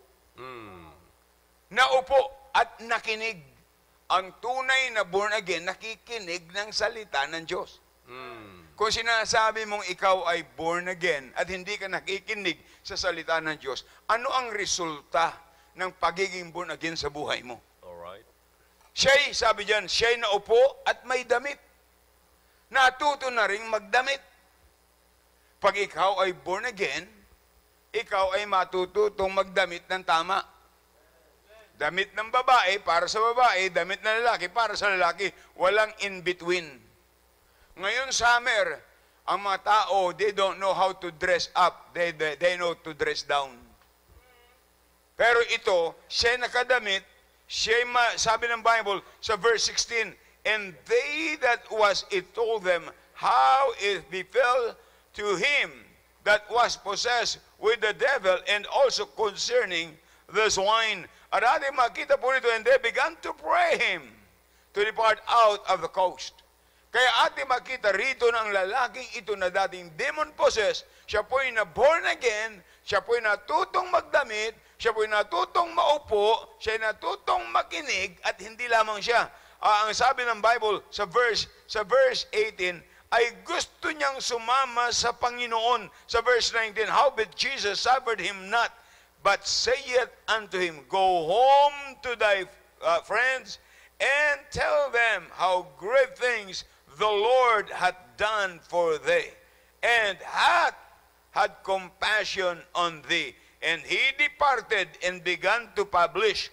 Naupo at nakinig. Ang tunay na born again, nakikinig ng salita ng Diyos. Kung sinasabi mong ikaw ay born again at hindi ka nakikinig sa salita ng Diyos, ano ang resulta ng pagiging born again sa buhay mo? Alright. Siya'y, sabi diyan, siya'y naupo at may damit. Natuto na ring magdamit. Pag ikaw ay born again, ikaw ay matututong magdamit ng tama. Damit ng babae para sa babae, damit ng lalaki para sa lalaki. Walang in-between. Ngayon, summer, ang mga tao, they don't know how to dress up. They know to dress down. Pero ito, siya nakadamit, sabi ng Bible sa verse 16, and they that was, it told them, how it befell to him that was possessed with the devil, and also concerning the swine. At ating makita po nito, and they began to pray him to depart out of the coast. Kaya ating makita rito ng lalaking ito na dating demon-possessed, siya po'y na-born again, siya po'y natutong magdamit, siya po'y natutong maupo, siya po'y natutong makinig, at hindi lamang siya. Ang sabi ng Bible sa verse 18, ay gusto niyang sumama sa Panginoon. Sa verse 19, howbeit Jesus suffered him not, but saith unto him, go home to thy friends, and tell them how great things the Lord hath done for thee, and hath had compassion on thee. And he departed and began to publish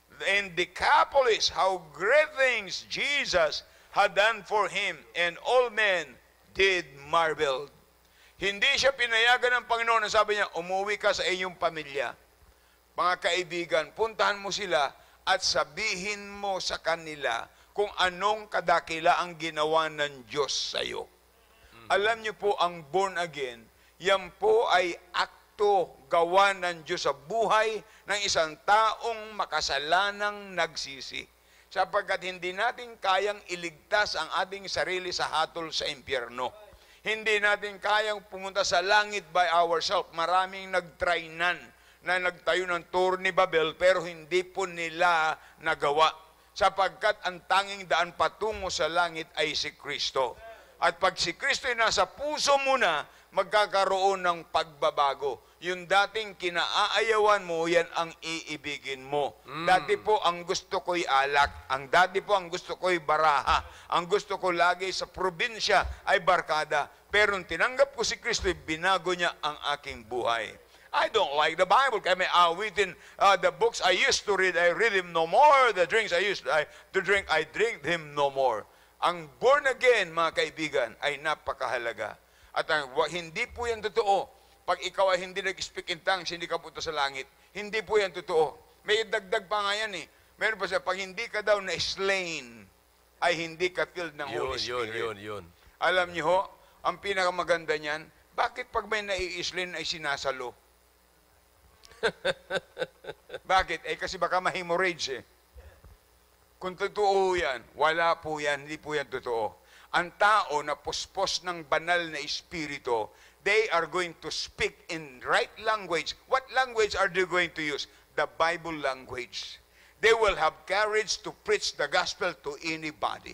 in Decapolis how great things Jesus had done for him, and all men did marvel. Hindi siya pinayagan ng Panginoon na sabi niya, umuwi ka sa iyong pamilya. Mga kaibigan, puntahan mo sila at sabihin mo sa kanila kung anong kadakila ang ginawa ng Diyos sa iyo. Alam niyo po, ang born again, yan po ay akto gawa ng Diyos sa buhay ng isang taong makasalanang nagsisi. Sapagkat hindi natin kayang iligtas ang ating sarili sa hatol sa impyerno. Hindi natin kayang pumunta sa langit by ourselves. Maraming nagtrainan na nagtayo ng Tower ni Babel pero hindi po nila nagawa. Sapagkat ang tanging daan patungo sa langit ay si Kristo. At pag si Kristo ay nasa puso mo na, magkakaroon ng pagbabago. Yung dating kinaayawan mo, yan ang iibigin mo. Dati po ang gusto ko'y alak. Ang dati po ang gusto ko'y baraha. Ang gusto ko lagi sa probinsya ay barkada. Pero nung tinanggap ko si Kristo, binago niya ang aking buhay. I don't like the Bible. Kaya may awitin, the books I used to read, I read them no more. The drinks I used to drink, I drink them no more. Ang born again, mga kaibigan, ay napakahalaga. At hindi po yan totoo. Pag ikaw ay hindi nag-speak in tongues, hindi ka punta sa langit. Hindi po yan totoo. May dagdag pa nga yan eh. Meron pa siya, pag hindi ka daw na-slain, ay hindi ka filled ng Holy Spirit. Yun. Alam niyo ho, ang pinakamaganda niyan, bakit pag may nai-slain ay sinasalo? Bakit? Eh kasi baka ma-hemorrhage eh. Kung totoo yan, wala po yan, hindi po yan totoo. ang tao na puspos ng banal na espiritu, they are going to speak in right language. What language are they going to use? The Bible language. They will have courage to preach the gospel to anybody.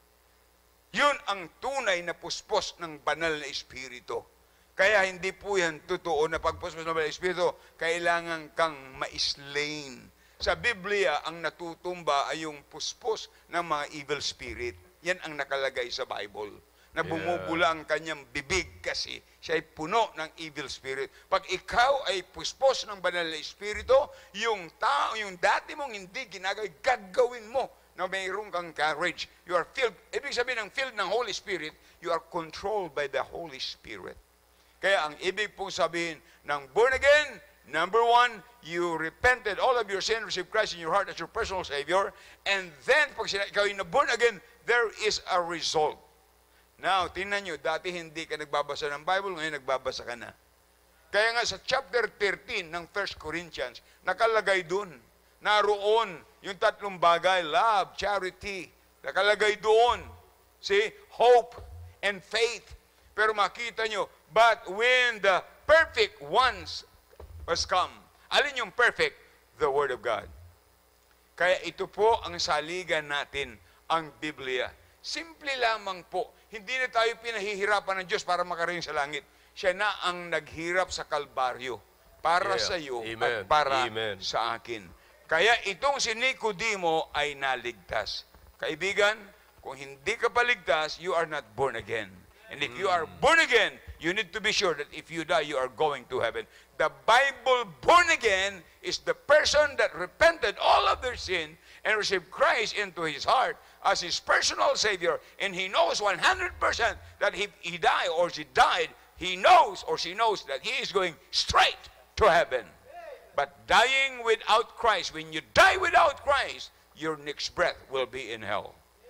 Yun ang tunay na puspos ng banal na espiritu. Kaya hindi po yan totoo na pagpuspos ng banal na espiritu, kailangan kang ma-slain. Sa Biblia, ang natutumba ay yung puspos ng mga evil spirit. Yan ang nakalagay sa Bible. Na bumubula ang kanyang bibig kasi siya ay puno ng evil spirit. Pag ikaw ay puspos ng banal na espiritu, yung tao, yung dati mong hindi ginagawin, gagawin mo na mayroon kang courage. You are filled. Ibig sabihin ng filled ng Holy Spirit, you are controlled by the Holy Spirit. Kaya ang ibig pong sabihin ng born again, number one, you repented all of your sin, received Christ in your heart as your personal Savior, and then pag ikaw ay na born again, there is a result. Now, tingnan nyo, dati hindi ka nagbabasa ng Bible, ngayon nagbabasa ka na. Kaya nga sa chapter 13 ng 1 Corinthians, nakalagay dun, naroon yung tatlong bagay, love, charity, nakalagay doon. See, hope and faith. Pero makita nyo, but when the perfect ones has come, alin yung perfect? The Word of God. Kaya ito po ang saligan natin, ang Biblia. Simple lamang po. Hindi na tayo pinahihirapan ng Diyos para makarating sa langit. Siya na ang naghirap sa Kalbaryo para sa iyo at para sa akin. Kaya itong si Nicodemo ay naligtas. Kaibigan, kung hindi ka paligtas, you are not born again. And if you are born again, you need to be sure that if you die, you are going to heaven. The Bible, born again, is the person that repented all of their sin and received Christ into his heart as his personal Savior, and he knows 100% that if he died or she died, he knows or she knows that he is going straight to heaven. But dying without Christ, when you die without Christ, your next breath will be in hell.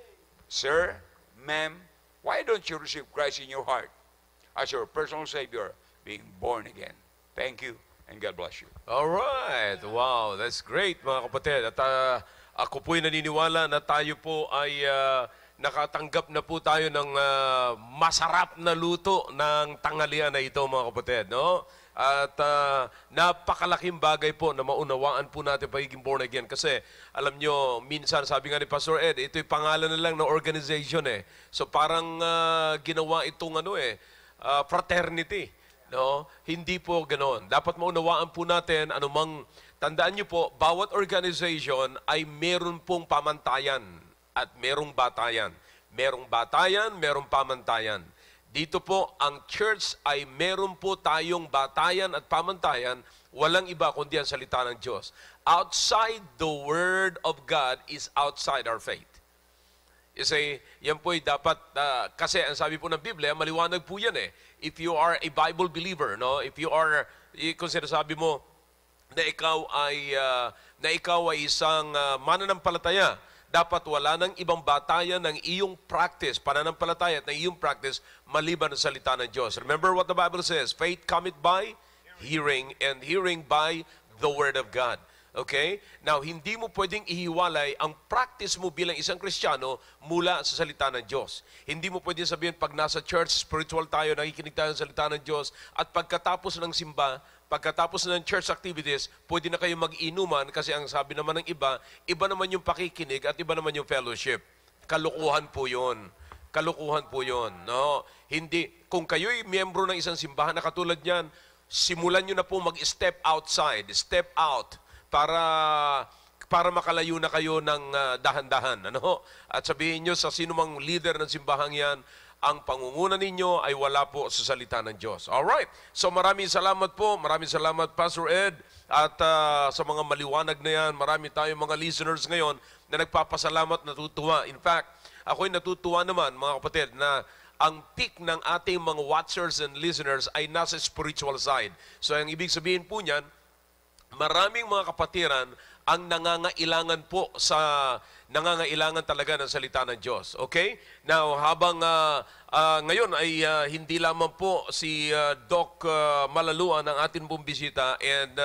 Sir, ma'am, why don't you receive Christ in your heart as your personal Savior, being born again? Thank you, and God bless you. All right. Wow, that's great, mga kapatid. At ako po'y naniniwala na tayo po ay nakatanggap na po tayo ng masarap na luto ng tanghalian na ito, mga kapatid, no? At napakalaking bagay po na maunawaan po natin pagiging born again. Kasi alam nyo, minsan sabi nga ni Pastor Ed, ito'y pangalan na lang ng organization eh. So parang ginawa itong fraternity. No? Hindi po ganoon. Dapat maunawaan po natin anumang, tandaan nyo po, bawat organization ay meron pong pamantayan at merong batayan. Merong batayan, merong pamantayan. Dito po, ang church ay meron po tayong batayan at pamantayan, walang iba kundi ang salita ng Diyos. Outside the Word of God is outside our faith. You say, yan po ay dapat, kasi ang sabi po ng Biblia, maliwanag po yan eh. If you are a Bible believer, no? If you are, kung sinasabi mo na ikaw ay isang mananampalataya, dapat wala nang ibang batayan ng iyong practice, pananampalataya at ng iyong practice maliban sa salita ng Diyos. Remember what the Bible says, faith cometh by hearing, and hearing by the Word of God. Okay? Now, hindi mo pwedeng ihiwalay ang practice mo bilang isang Kristiyano mula sa salita ng Diyos. Hindi mo pwedeng sabihin pag nasa church, spiritual tayo, nakikinig tayo sa salita ng Diyos, at pagkatapos ng simba, pagkatapos ng church activities, pwede na kayo mag-inuman kasi ang sabi naman ng iba, iba naman yung pakikinig at iba naman yung fellowship. Kalukuhan po yun. Kalukuhan po yun. No? Hindi, kung kayo'y miyembro ng isang simbahan na katulad niyan, simulan nyo na po mag-step outside, step out, para makalayo na kayo ng dahan-dahan. Ano? At sabihin nyo sa sinumang leader ng simbahang yan, ang pangunguna ninyo ay wala po sa salita ng Diyos. Alright. So maraming salamat po. Maraming salamat, Pastor Ed. At sa mga maliwanag na yan, marami tayong mga listeners ngayon na nagpapasalamat, natutuwa. In fact, ako'y natutuwa naman, mga kapatid, na ang peak ng ating mga watchers and listeners ay nasa spiritual side. So ang ibig sabihin po niyan, maraming mga kapatiran ang nangangailangan po nangangailangan talaga ng salita ng Diyos. Okay? Now, habang ngayon ay hindi lamang po si Doc Malaluan ang atin pong bisita, and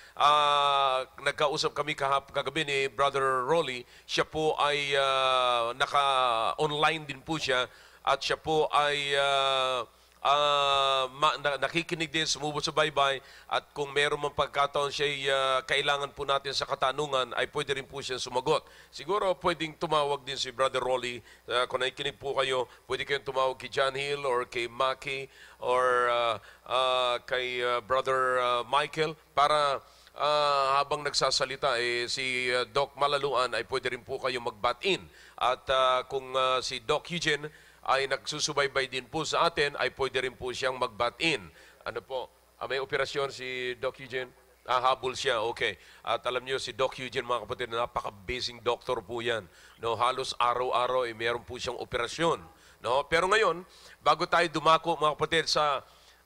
nagkausap kami kagabi ni Brother Rolly. Siya po ay naka-online din po siya. at siya po ay nakikinig din, sumusubaybay, at kung meron mang pagkataon siya kailangan po natin sa katanungan, ay pwede rin po siya sumagot. Siguro pwedeng tumawag din si Brother Rolly. Kung nakikinig po kayo, pwede kayong tumawag kay John Hill or kay Maki or kay Brother Michael para habang nagsasalita, si Doc Malaluan ay pwede rin po kayo mag-bat-in. At kung si Doc Eugene ay nagsusubaybay din po sa atin, ay pwede rin po siyang mag-bat-in. Ano po? May operasyon si Doc Eugene? Habol siya, okay. At alam niyo, si Doc Eugene, mga kapatid, napaka-basing doctor po yan. No, halos araw-araw, meron po siyang operasyon. No? Pero ngayon, bago tayo dumako, mga kapatid, sa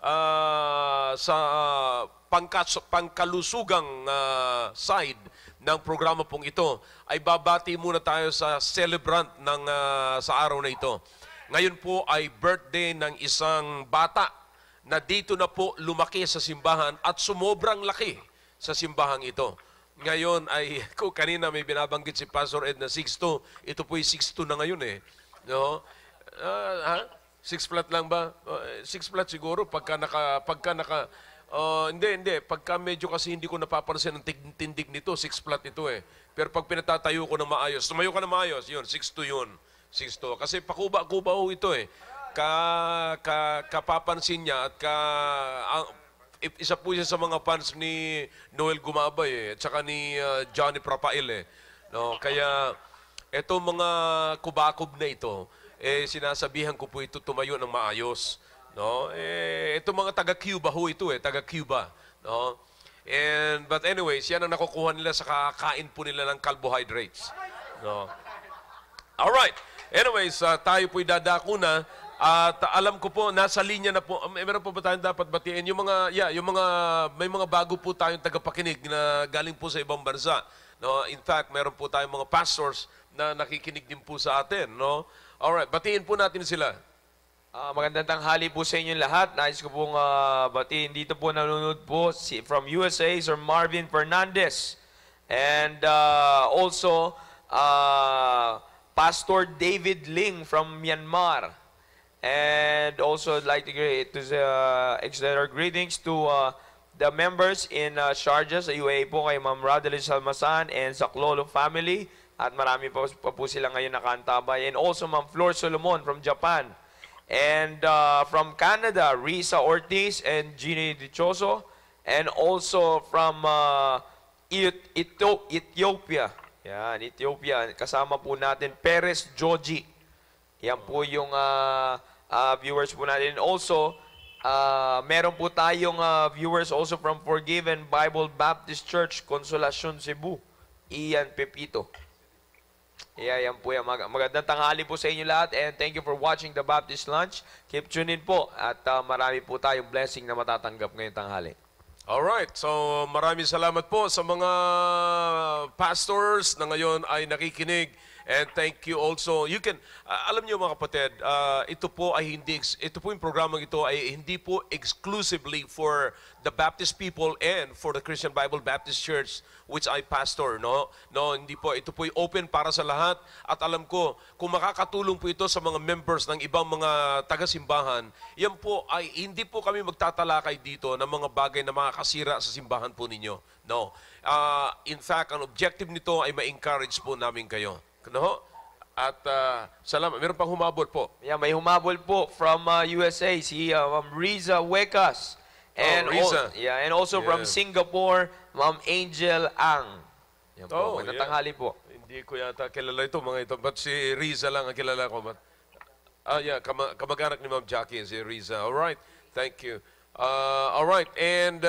pangkalusugang side ng programa pong ito, ay babati muna tayo sa celebrant ng sa araw na ito. Ngayon po ay birthday ng isang bata na dito na po lumaki sa simbahan at sumobrang laki sa simbahang ito. Ngayon ay, kung kanina may binabanggit si Pastor Ed na 6'2", ito po ay 6'2" na ngayon eh. No? 6 flat lang ba? 6 flat siguro pagka naka hindi. Pagka medyo kasi hindi ko napapansin ang tindig nito, 6 flat ito eh. Pero pag pinatatayo ko ng maayos, tumayo ka ng maayos, yun, 6'2" yun. 6'2". Kasi pakuba-kuba ho ito eh. Kapapansin niya at isa po siya sa mga fans ni Noel Gumabay eh, at saka ni Johnny Prapail eh. No, kaya etong mga kubakob na ito, sinasabihan ko po ito tumayo ng maayos. No? Ito mga taga-Cuba ho ito taga-Cuba. No? But anyways, yan ang nakukuha nila sa kakain po nila ng carbohydrates. No? Alright. Anyways, tayo po'y dadako na. At alam ko po, nasa linya na po, meron po ba tayong dapat batiin? May mga bago po tayong tagapakinig na galing po sa ibang bansa. No? In fact, meron po tayong mga pastors na nakikinig din po sa atin. No? Alright, batiin po natin sila. Magandang tanghali po sa inyo lahat. Nais ko pong batiin. Dito po nanonood po from USA, Sir Marvin Fernandez. And also, Pastor David Ling from Myanmar. And also, I'd like to extend our greetings to the members in Sharjah sa UAE po, kay Ma'am Radelis Salmasan and sa Clolo family. At marami pa po sila ngayon nakaantabay. And also, Ma'am Flor Solomon from Japan. And from Canada, Risa Ortiz and Ginny Dichoso. And also from Ethiopia. Yan, Ethiopia. Kasama po natin Perez Joji. Yan po yung viewers po natin. And also, meron po tayong viewers also from Forgiven Bible Baptist Church, Consolacion, Cebu. Ian Pepito. Yan po yan. Magandang tanghali po sa inyo lahat, and thank you for watching the Baptist Lunch. Keep tuning po at marami po tayong blessing na matatanggap ngayong tanghali. Alright, so maraming salamat po sa mga pastors na ngayon ay nakikinig. And thank you also. You can, alam niyo mga kapatid, ito po yung programang ito ay hindi po exclusively for the Baptist people and for the Christian Bible Baptist Church which I pastor, no? No, hindi po. Ito po ay open para sa lahat. At alam ko, kung makakatulong po ito sa mga members ng ibang mga taga-simbahan, yan po ay hindi po kami magtatalakay dito ng mga bagay na makakasira sa simbahan po ninyo. No. In fact, ang objective nito ay ma-encourage po namin kayo. No? At salamat. Meron pang humabol po. Yeah, may humabol po from USA, si Ma'am Riza Wekas. And Riza. And also from Singapore, Ma'am Angel Ang. Yan po, magtatanghali po. Hindi ko yata kilala ito, mga ito. But si Riza lang ang kilala ko. But, kamag-anak ni Ma'am Jackie, si Riza. Alright, thank you. Alright, and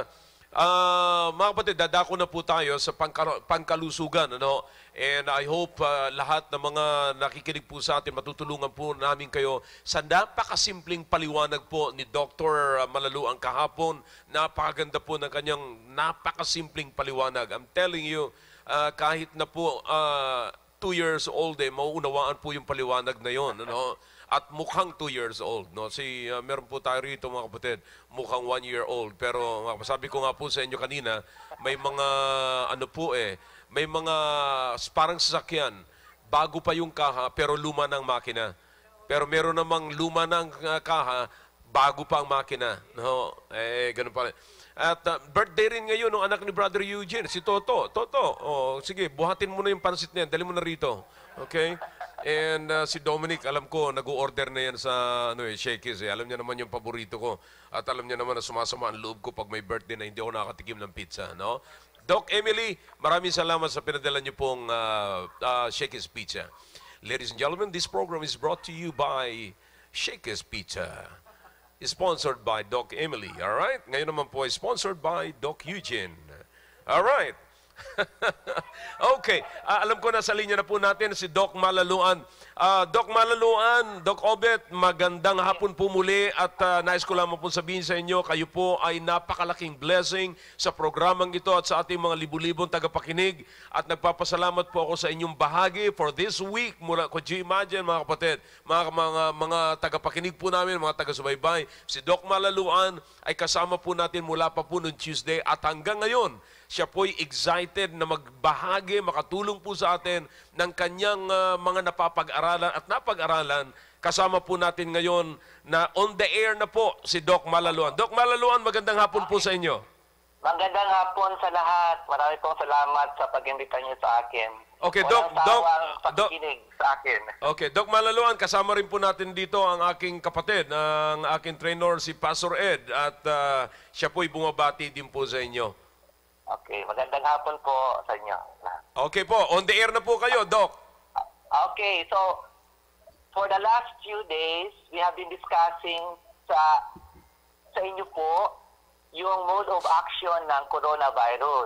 mga kapatid, dadako na po tayo sa pangkalusugan. Ano? And I hope lahat ng mga nakikinig po sa atin, matutulungan po namin kayo sa napakasimpleng paliwanag po ni Dr. Malaluan kahapon. Napakaganda po ng kanyang napakasimpleng paliwanag. I'm telling you, kahit na po 2 years old, mauunawaan po yung paliwanag na yon. Ano? At mukhang 2 years old. No? Meron po tayo rito mga kapatid, mukhang 1 year old. Pero sabi ko nga po sa inyo kanina, may mga may mga parang sasakyan, bago pa yung kaha, pero luma ng makina. pero meron namang luma ng kaha, bago pa ang makina. No? Ganun pa rin. At birthday rin ngayon ng anak ni Brother Eugene, si Toto. Toto, sige, buhatin mo na yung pansit niyan, dali mo na rito. Okay? And si Dominic, alam ko, nag-order na yan sa Shakey's. Alam niya naman yung paborito ko. At alam niya naman na sumasama ang loob ko pag may birthday na hindi ako nakatikim ng pizza. No? Doc Emily, maraming salamat sa pinadala niyo pong Shakey's Pizza. Ladies and gentlemen, this program is brought to you by Shakey's Pizza. Sponsored by Doc Emily, all right? Ngayon naman po ay sponsored by Doc Eugene. All right. Okay, alam ko nasa linya na po natin si Doc Malaluan. Doc Malaluan, Doc Obet, magandang hapon po muli at nais ko lamang po sabihin sa inyo, kayo po ay napakalaking blessing sa programang ito at sa ating mga libu-libong tagapakinig at nagpapasalamat po ako sa inyong bahagi for this week. Mula, could you imagine mga kapatid, mga tagapakinig po namin, mga taga-subaybay, si Doc Malaluan ay kasama po natin mula pa po noong Tuesday at hanggang ngayon, siya po'y excited na magbahagi, makatulong po sa atin ng kanyang mga napapag-aralan at napag-aralan. Kasama po natin ngayon na on the air na po si Doc Malaluan. Doc Malaluan, magandang hapon po sa inyo. Magandang hapon sa lahat. Marami pong salamat sa pag-imbita niyo sa akin. Okay, Walang Doc, pakikinig sa akin. Okay, Doc Malaluan, kasama rin po natin dito ang aking kapatid, ang aking trainer si Pastor Ed at siya po'y bumabati din po sa inyo. Okay, magandang hapon po sa inyo. Okay po, on the air na po kayo, Doc. Okay, so for the last few days, we have been discussing sa inyo po yung mode of action ng coronavirus.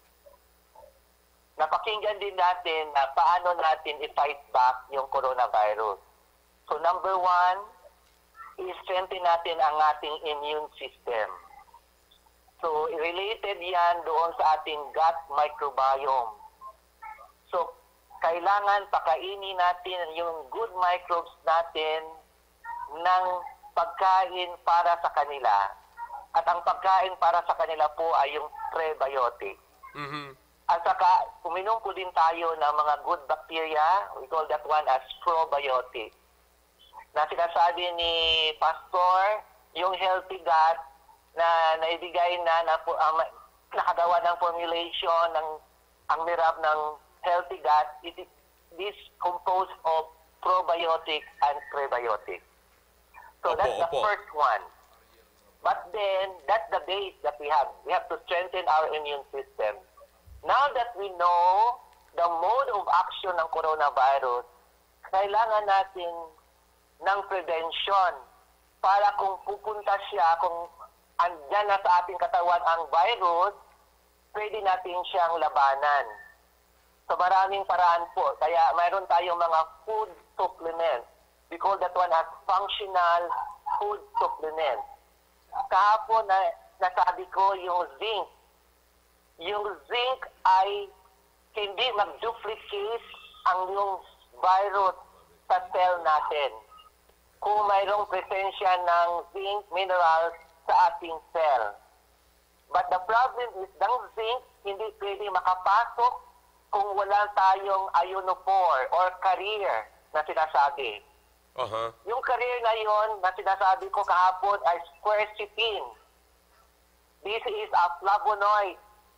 Napakinggan din natin na paano natin i-fight back yung coronavirus. So number one, i-strengthen natin ang ating immune system. So, related yan doon sa ating gut microbiome. So, kailangan pakainin natin yung good microbes natin ng pagkain para sa kanila. At ang pagkain para sa kanila po ay yung prebiotic. At saka, uminom po din tayo ng mga good bacteria. We call that one as probiotic. Na sinasabi ni Pastor, yung healthy gut, na naibigay nakagawa ng formulation ng ang mirab ng healthy gut, it is composed of probiotic and prebiotic. So that's the first one. But then, that's the base that we have. We have to strengthen our immune system. Now that we know the mode of action ng coronavirus, kailangan natin ng prevention para kung pupunta siya, kung andyan na sa ating katawan ang virus, pwede natin siyang labanan. So maraming paraan po. Kaya mayroon tayong mga food supplements. We call that one as functional food supplements. Kahapon nasabi ko yung zinc. Yung zinc ay hindi mag-duplicate ang yung virus sa cell natin. Kung mayroong presensya ng zinc minerals sa ating cell. But the problem is, ng zinc, hindi pwede makapasok kung wala tayong ionophore or carrier na sinasabi. Yung carrier na yon na sinasabi ko kahapon ay quercetin. This is a flavonoid.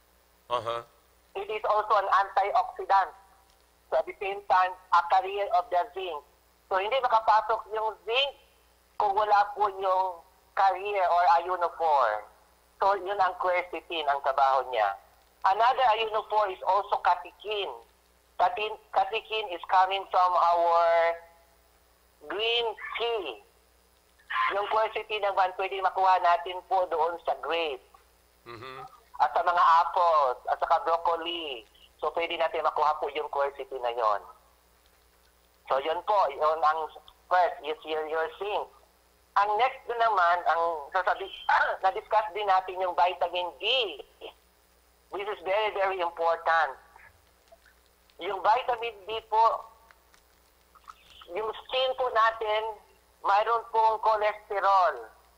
It is also an antioxidant. So at the same time, a carrier of the zinc. So hindi makapasok yung zinc kung wala po yung carrier or ionophore. So, yun ang quercetin, ang trabaho niya. Another ionophore is also catechin. Catechin is coming from our green tea. Yung quercetin naman, pwede makuha natin po doon sa grapes. At sa mga apples, at saka broccoli. So, pwede natin makuha po yung quercetin na yon. So, yun po, yun ang first, is your zinc. Ang next naman, ang na-discuss din natin yung vitamin D. This is very, very important. Yung vitamin D po, yung skin po natin, mayroon pong cholesterol.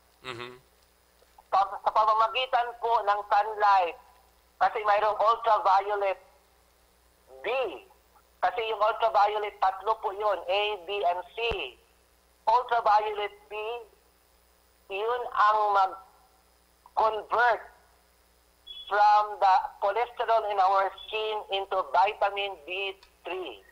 Sa pamamagitan po ng sunlight, kasi mayroong ultraviolet B. Kasi yung ultraviolet, tatlo po yun, A, B, and C. ultraviolet B, yun ang mag-convert from the cholesterol in our skin into vitamin D3.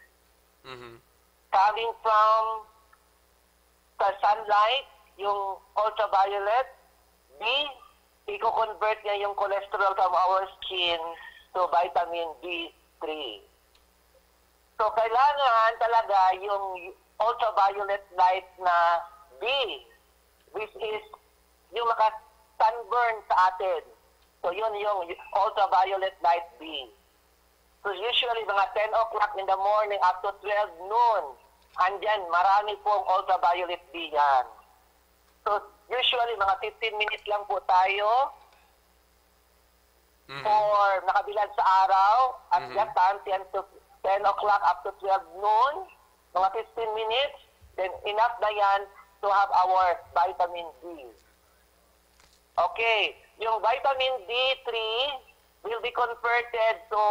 Coming from the sunlight, yung ultraviolet B, i-convert niya yung cholesterol from our skin to vitamin D3. So, kailangan talaga yung ultraviolet light na B, which is yung maka-sunburn sa atin. So, yun yung ultraviolet light B. So, usually, mga 10 o'clock in the morning up to 12 noon, andyan, marami pong ultraviolet B yan. So, usually, mga 15 minutes lang po tayo for nakabilad sa araw. At that time, 10 o'clock up to 12 noon, mga 15 minutes, then enough na yan to have our vitamin D. Okay, yung vitamin D3 will be converted to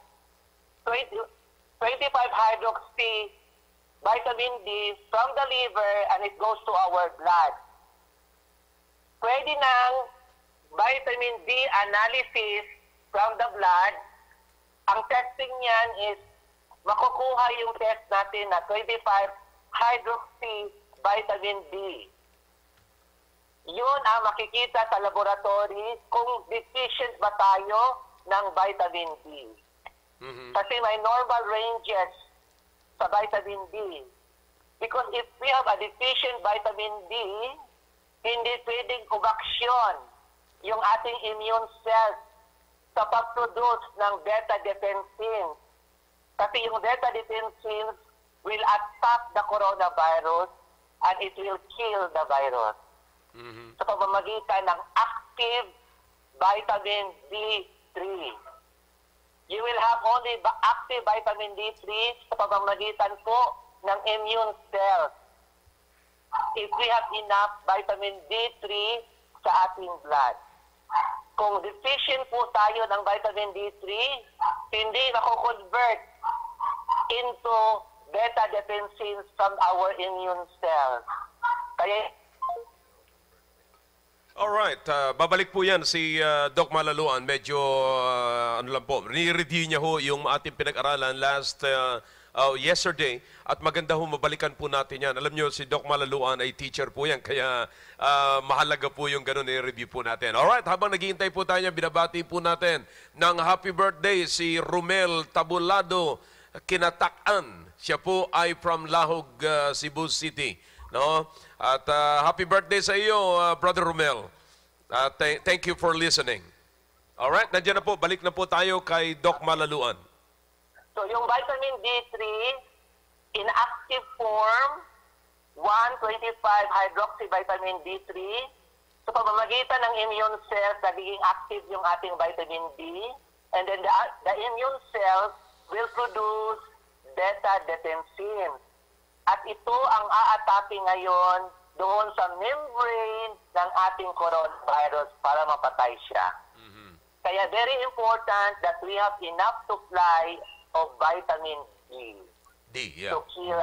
25-hydroxy vitamin D from the liver and it goes to our blood. Pwede ng vitamin D analysis from the blood. Ang testing niyan is makukuha yung test natin na 25-hydroxy vitamin D. Yun ang makikita sa laboratory kung deficient ba tayo ng vitamin D. Kasi may normal ranges sa vitamin D. Because if we have a deficient vitamin D, hindi pwedeng umaksyon yung ating immune cells sa pag-produce ng beta-defensin. Kasi yung beta-defensin will attack the coronavirus and it will kill the virus. Sa pamamagitan ng active vitamin D3. You will have only active vitamin D3 sa pamamagitan po ng immune cells. If we have enough vitamin D3 sa ating blood. Kung deficient po tayo ng vitamin D3, hindi mako-convert into beta-defensin from our immune cells. Kaya Alright, babalik po yan si Doc Malaluan. Medyo, ano lang po, re-review niya ho yung ating pinag-aralan yesterday. At maganda ho, mabalikan po natin yan. Alam niyo, si Doc Malaluan ay teacher po yan. Kaya mahalaga po yung ganun, i-review po natin. Alright, habang naghihintay po tayo, binabati po natin ng happy birthday si Romel Tabulado Kinatakan. Siya po ay from Lahog, Cebu City. No? At happy birthday sa iyo, Brother Romel. Thank you for listening. Alright, nandiyan na po. Balik na po tayo kay Doc Malaluan. So, yung vitamin D3, in active form, 1,25-hydroxy vitamin D3, sa pamamagitan ng immune cells, nagiging active yung ating vitamin D, and then the immune cells will produce beta-defensin. At ito ang aatake ngayon doon sa membrane ng ating coronavirus para mapatay siya. Kaya very important that we have enough supply of vitamin D to kill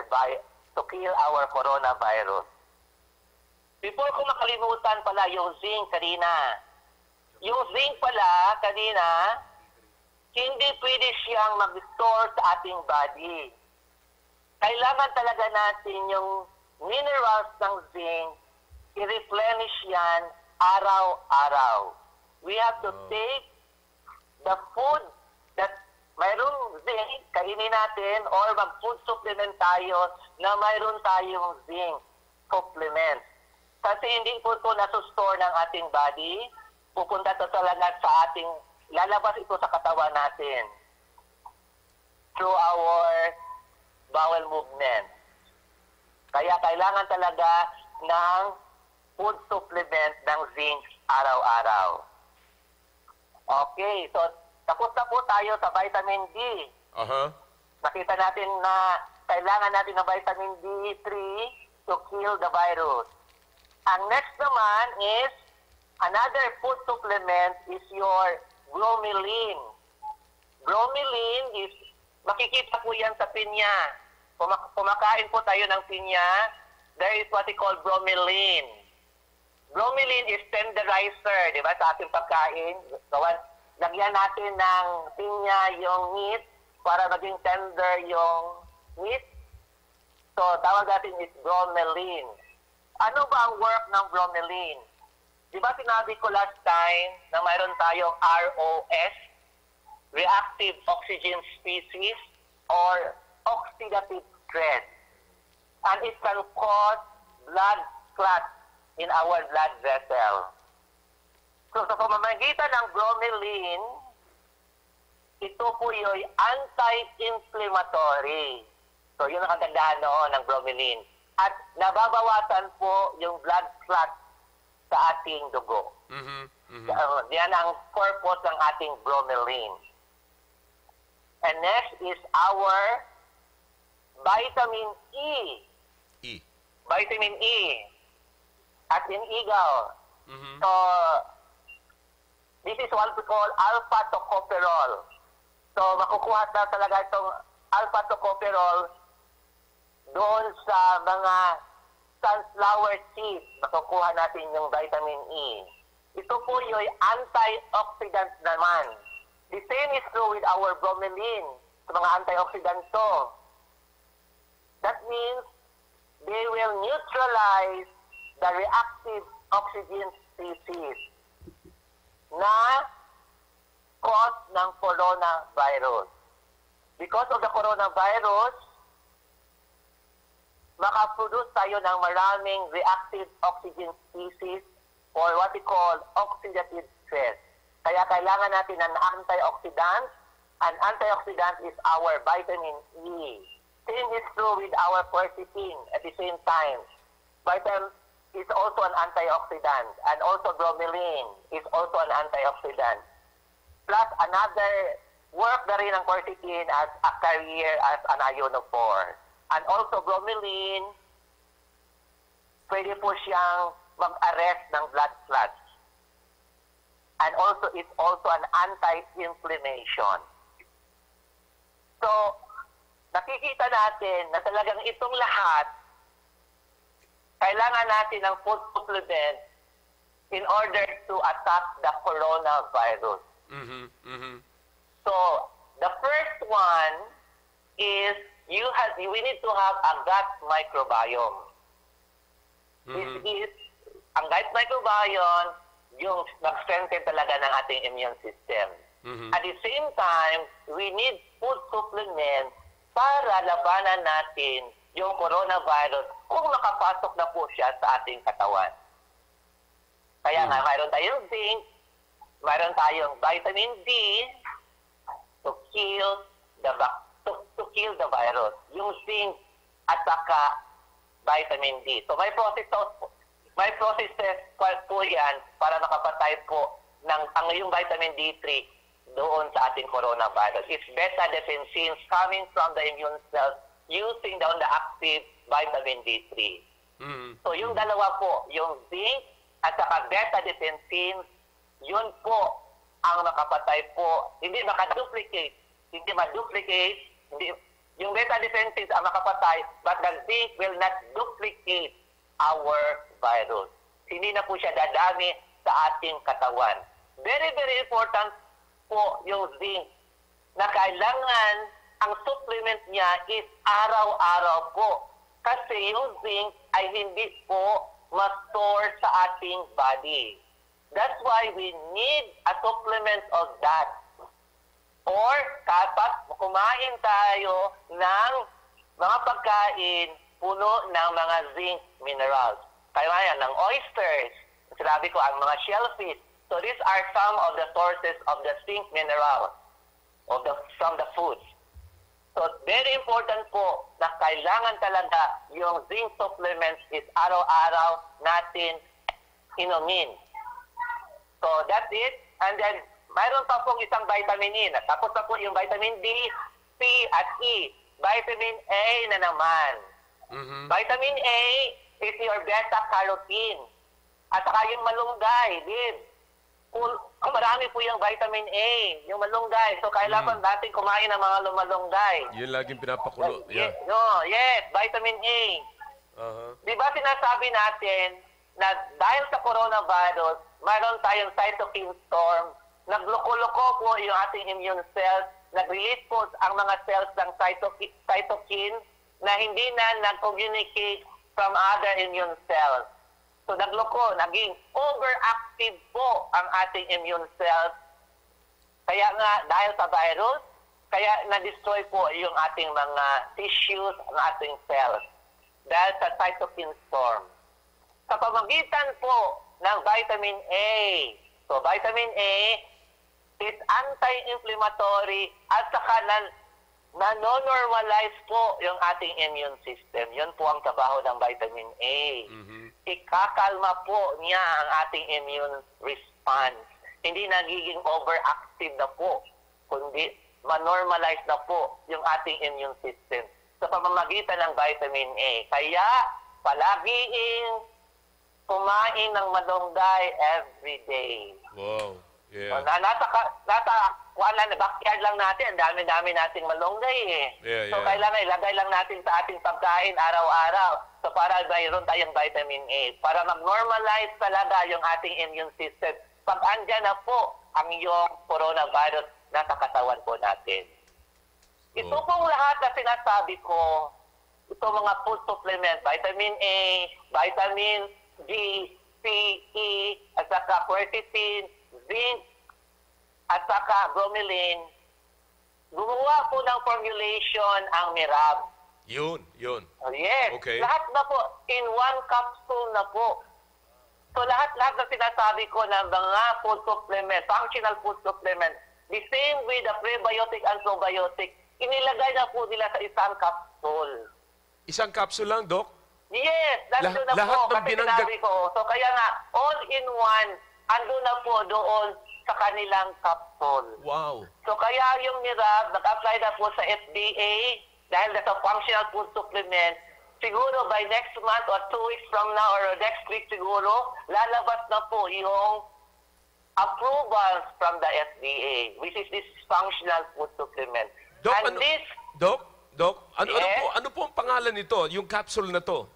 our coronavirus. Before ko makalimutan pala yung zinc kanina. Yung zinc pala kanina, hindi pwede siyang mag-store sa ating body. Kailangan talaga natin yung minerals ng zinc, i-replenish yan araw-araw. We have to take the food that mayroong zinc, kainin natin, or mag-food supplement tayo na mayroon tayong zinc supplement. Kasi hindi po ito nasustore ng ating body, pupunta ito talaga sa ating, lalabas ito sa katawan natin through our bowel movement. Kaya kailangan talaga ng food supplement ng zinc araw-araw. Okay, so tapos na po tayo sa vitamin D. Nakita natin na kailangan natin ng vitamin D3 to kill the virus. Ang next naman is, another food supplement is your bromelain. Bromelain is, makikita po yan sa pinya. Kumakain po tayo ng pinya, there is what we call bromelain. Bromelain is tenderizer, di ba, sa ating pagkain. Lagyan natin ng pinya yung meat para maging tender yung meat. So, tawag natin is bromelain. Ano ba ang work ng bromelain? Di ba sinabi ko last time na mayroon tayong ROS, reactive oxygen species, or oxidative stress. And it can cause blood clot in our blood vessel. So, sa pamamagitan ng bromelain, ito po yung anti-inflammatory. So, yun ang kagandahan noon ng bromelain. At nababawasan po yung blood clot sa ating dugo. Yan ang purpose ng ating bromelain. And next is our vitamin E. Vitamin E. At in igaw. So, this is what we call alpha-tocopherol. So, makukuha na talaga itong alpha-tocopherol doon sa mga sunflower seeds. Makukuha natin yung vitamin E. Ito po yung antioxidant naman. The same is true with our bromelain. Sa mga antioxidant to. That means they will neutralize the reactive oxygen species na cause ng coronavirus. Because of the coronavirus, makaproduce tayo ng maraming reactive oxygen species or what we call oxidative stress. Kaya kailangan natin ng antioxidant. An antioxidant is our vitamin E. Same is true with our quercetin at the same time. Vitamin is also an antioxidant, and also bromelain is also an antioxidant. Plus, another work na rin ng quercetin as a carrier as an ionophore. And also bromelain, pwede po siyang mag-arrest ng blood clots. And also, it's also an anti-inflammation. So, nakikita natin na talagang itong lahat, kailangan natin ng food supplement in order to attack the coronavirus. So, the first one is we need to have a gut microbiome. This is, ang gut microbiome, yung mag-strengthen talaga ng ating immune system. At the same time, we need food supplement para labanan natin yung coronavirus kung makapasok na po siya sa ating katawan. Kaya nga, mayroon tayong zinc, mayroon tayong vitamin D to kill the virus. Yung zinc at saka vitamin D. So may processes po yan para makapatay po ng ang yung vitamin D3 doon sa ating coronavirus. It's beta-defensins coming from the immune cells using the active vitamin D3. So yung dalawa po, yung zinc at saka beta-defensins, yun po ang makapatay po. Hindi makaduplicate. Yung beta-defensins ang makapatay, but the zinc will not duplicate our virus. Hindi na po siya dadami sa ating katawan. Very, very important po yung zinc na kailangan ang supplement niya is araw-araw po. Kasi yung zinc ay hindi po ma-store sa ating body. That's why we need a supplement of that. Or kapag kumain tayo ng mga pagkain puno ng mga zinc minerals. Kaya yan, ng oysters, sinabi ko, ang mga shellfish. So these are some of the sources of the zinc minerals from the foods. So very important po na kailangan talaga yung zinc supplements is araw-araw natin inumin. So that's it. And then, mayroon pa pong isang vitamin E. Tapos na po yung vitamin D, C, at E. Vitamin A na naman. Vitamin A is your beta-carotene. At saka yung malunggay, din. Kung marami po yung vitamin A, yung malunggay. So, kailangan natin kumain ng mga malunggay. Yun laging pinapakulo. Yes, vitamin A. Di ba sinasabi natin na dahil sa coronavirus, mayroon tayong cytokine storm, nagloko-loko po yung ating immune cells, nag-release po ang mga cells ng cytokine na hindi na nag-communicate from other immune cells. So nagloko, naging overactive po ang ating immune cells. Kaya nga, dahil sa virus, kaya na-destroy po yung ating mga tissues, ang ating cells. Dahil sa cytokine storm. Sa pamagitan po ng vitamin A. So, vitamin A is anti-inflammatory at saka na-normalize po yung ating immune system. Yun po ang trabaho ng vitamin A. Ikakalma po niya ang ating immune response. Hindi nagiging overactive na po, kundi ma-normalize na po yung ating immune system sa pamamagitan ng vitamin A. Kaya, palagiing kumain ng malunggay every day. Wow. Yeah. So, nasa backyard lang natin, ang dami-dami nating malunggay eh. Yeah, So, yeah. kailangan ilagay lang natin sa ating pagkain araw-araw. So, para mayroon tayong vitamin A. Para mag-normalize talaga yung ating immune system. Pag andyan na po ang iyong coronavirus nasa katawan po natin. Ito pong lahat na sinasabi ko, ito mga food supplement, vitamin A, vitamin D, C, E, at saka quercetin, zinc, at saka bromelain, gumawa po ng formulation ang Mirab. Yun. Oh, yes, Okay. lahat na po, in one capsule na po. So lahat na sinasabi ko ng mga food supplement, functional food supplement, the same with the prebiotic and probiotic, inilagay na po nila sa isang capsule. Isang capsule lang, Doc? Yes, nandun na Lahat po, ng kasi binangga- sinabi ko. So kaya nga, all in one, andun na po doon sa kanilang capsule. Wow. So kaya yung Mirab, nag-apply na po sa FDA dahil na sa functional food supplement. Siguro by next month or 2 weeks from now or next week siguro, lalabas na po yung approvals from the FDA, which is this functional food supplement. Doc, And this, Doc, Yes? ano po ang pangalan nito, yung capsule na to?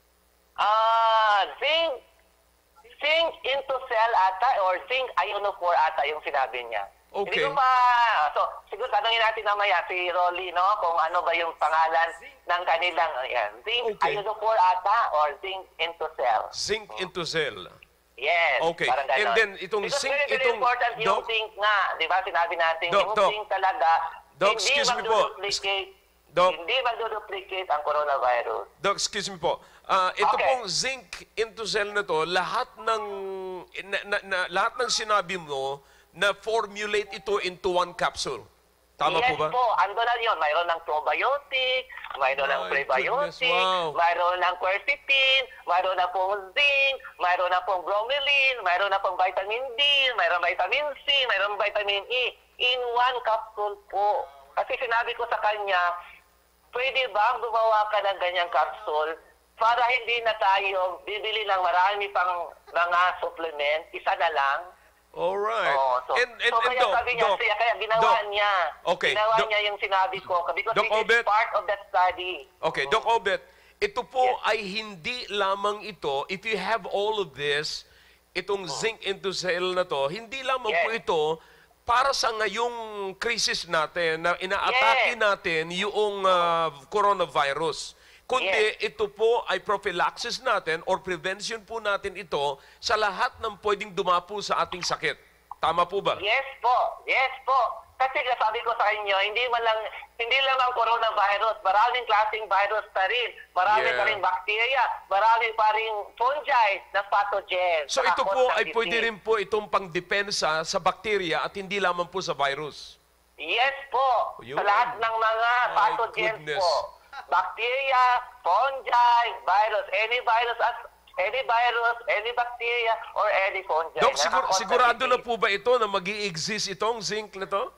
zinc into cell ata or zinc ionophore ata yung sinabi niya. Okay. Hindi ko pa, so siguro tanongin natin mamaya si Rolly, no, kung ano ba yung pangalan ng kanilang, yan, zinc Okay. ionophore ata or zinc into cell. Zinc into cell. Yes, Okay. parang And ganon. then, itong Because zinc, very itong- important yung Doc? zinc nga, di ba sinabi natin, Doc, yung Doc. zinc talaga, Doc, hindi excuse me po. magduduplicate, Doc. hindi magduduplicate ang coronavirus. Doc, excuse me po. Ito Okay. pong zinc into cell na to, lahat ng lahat ng sinabi mo na formulate ito into one capsule. Tama Yes po ba? po, ando na yun. Mayroon ng probiotic, mayroon ng My prebiotic, goodness, wow. mayroon ng quercetin, mayroon na pong zinc, mayroon na pong bromelain, mayroon na pong vitamin D, mayroon vitamin C, mayroon vitamin E. In one capsule po. Kasi sinabi ko sa kanya, pwede ba gumawa ka ng ganyang capsule para hindi na tayo bibili ng marami pang mga supplement, isa na lang? Alright. Oh, so kaya Doc, sabi niya, Doc, kaya ginawa Doc. niya. Okay, Ginawa Doc. niya yung sinabi ko because Doc it is Obet. part of that study. Okay, Doc Obet, ito po Yes. ay hindi lamang ito, if you have all of this, itong zinc into cell na to, hindi lamang Yes. po ito para sa ngayong crisis natin na inaatake Yes. natin yung coronavirus. Kundi Yes. ito po ay prophylaxis natin or prevention po natin ito sa lahat ng pwedeng dumapo sa ating sakit. Tama po ba? Yes po. Yes po. Kasi sabi ko sa inyo, hindi lang ang coronavirus, maraming klaseng virus pa rin. Marami Yeah. pa rin bacteria, marami pa rin fungi na pathogen. So Saka ito po constant ay pwede disease. rin po itong pangdepensa sa bakterya at hindi lamang po sa virus. Yes po. Yun. Sa lahat ng mga My pathogens goodness. po. Bacteria, fungi, virus, any virus, any bacteria, or any fungi. Dok, na constant sigurado na disease. po ba ito na mag-i-exist itong zinc na to?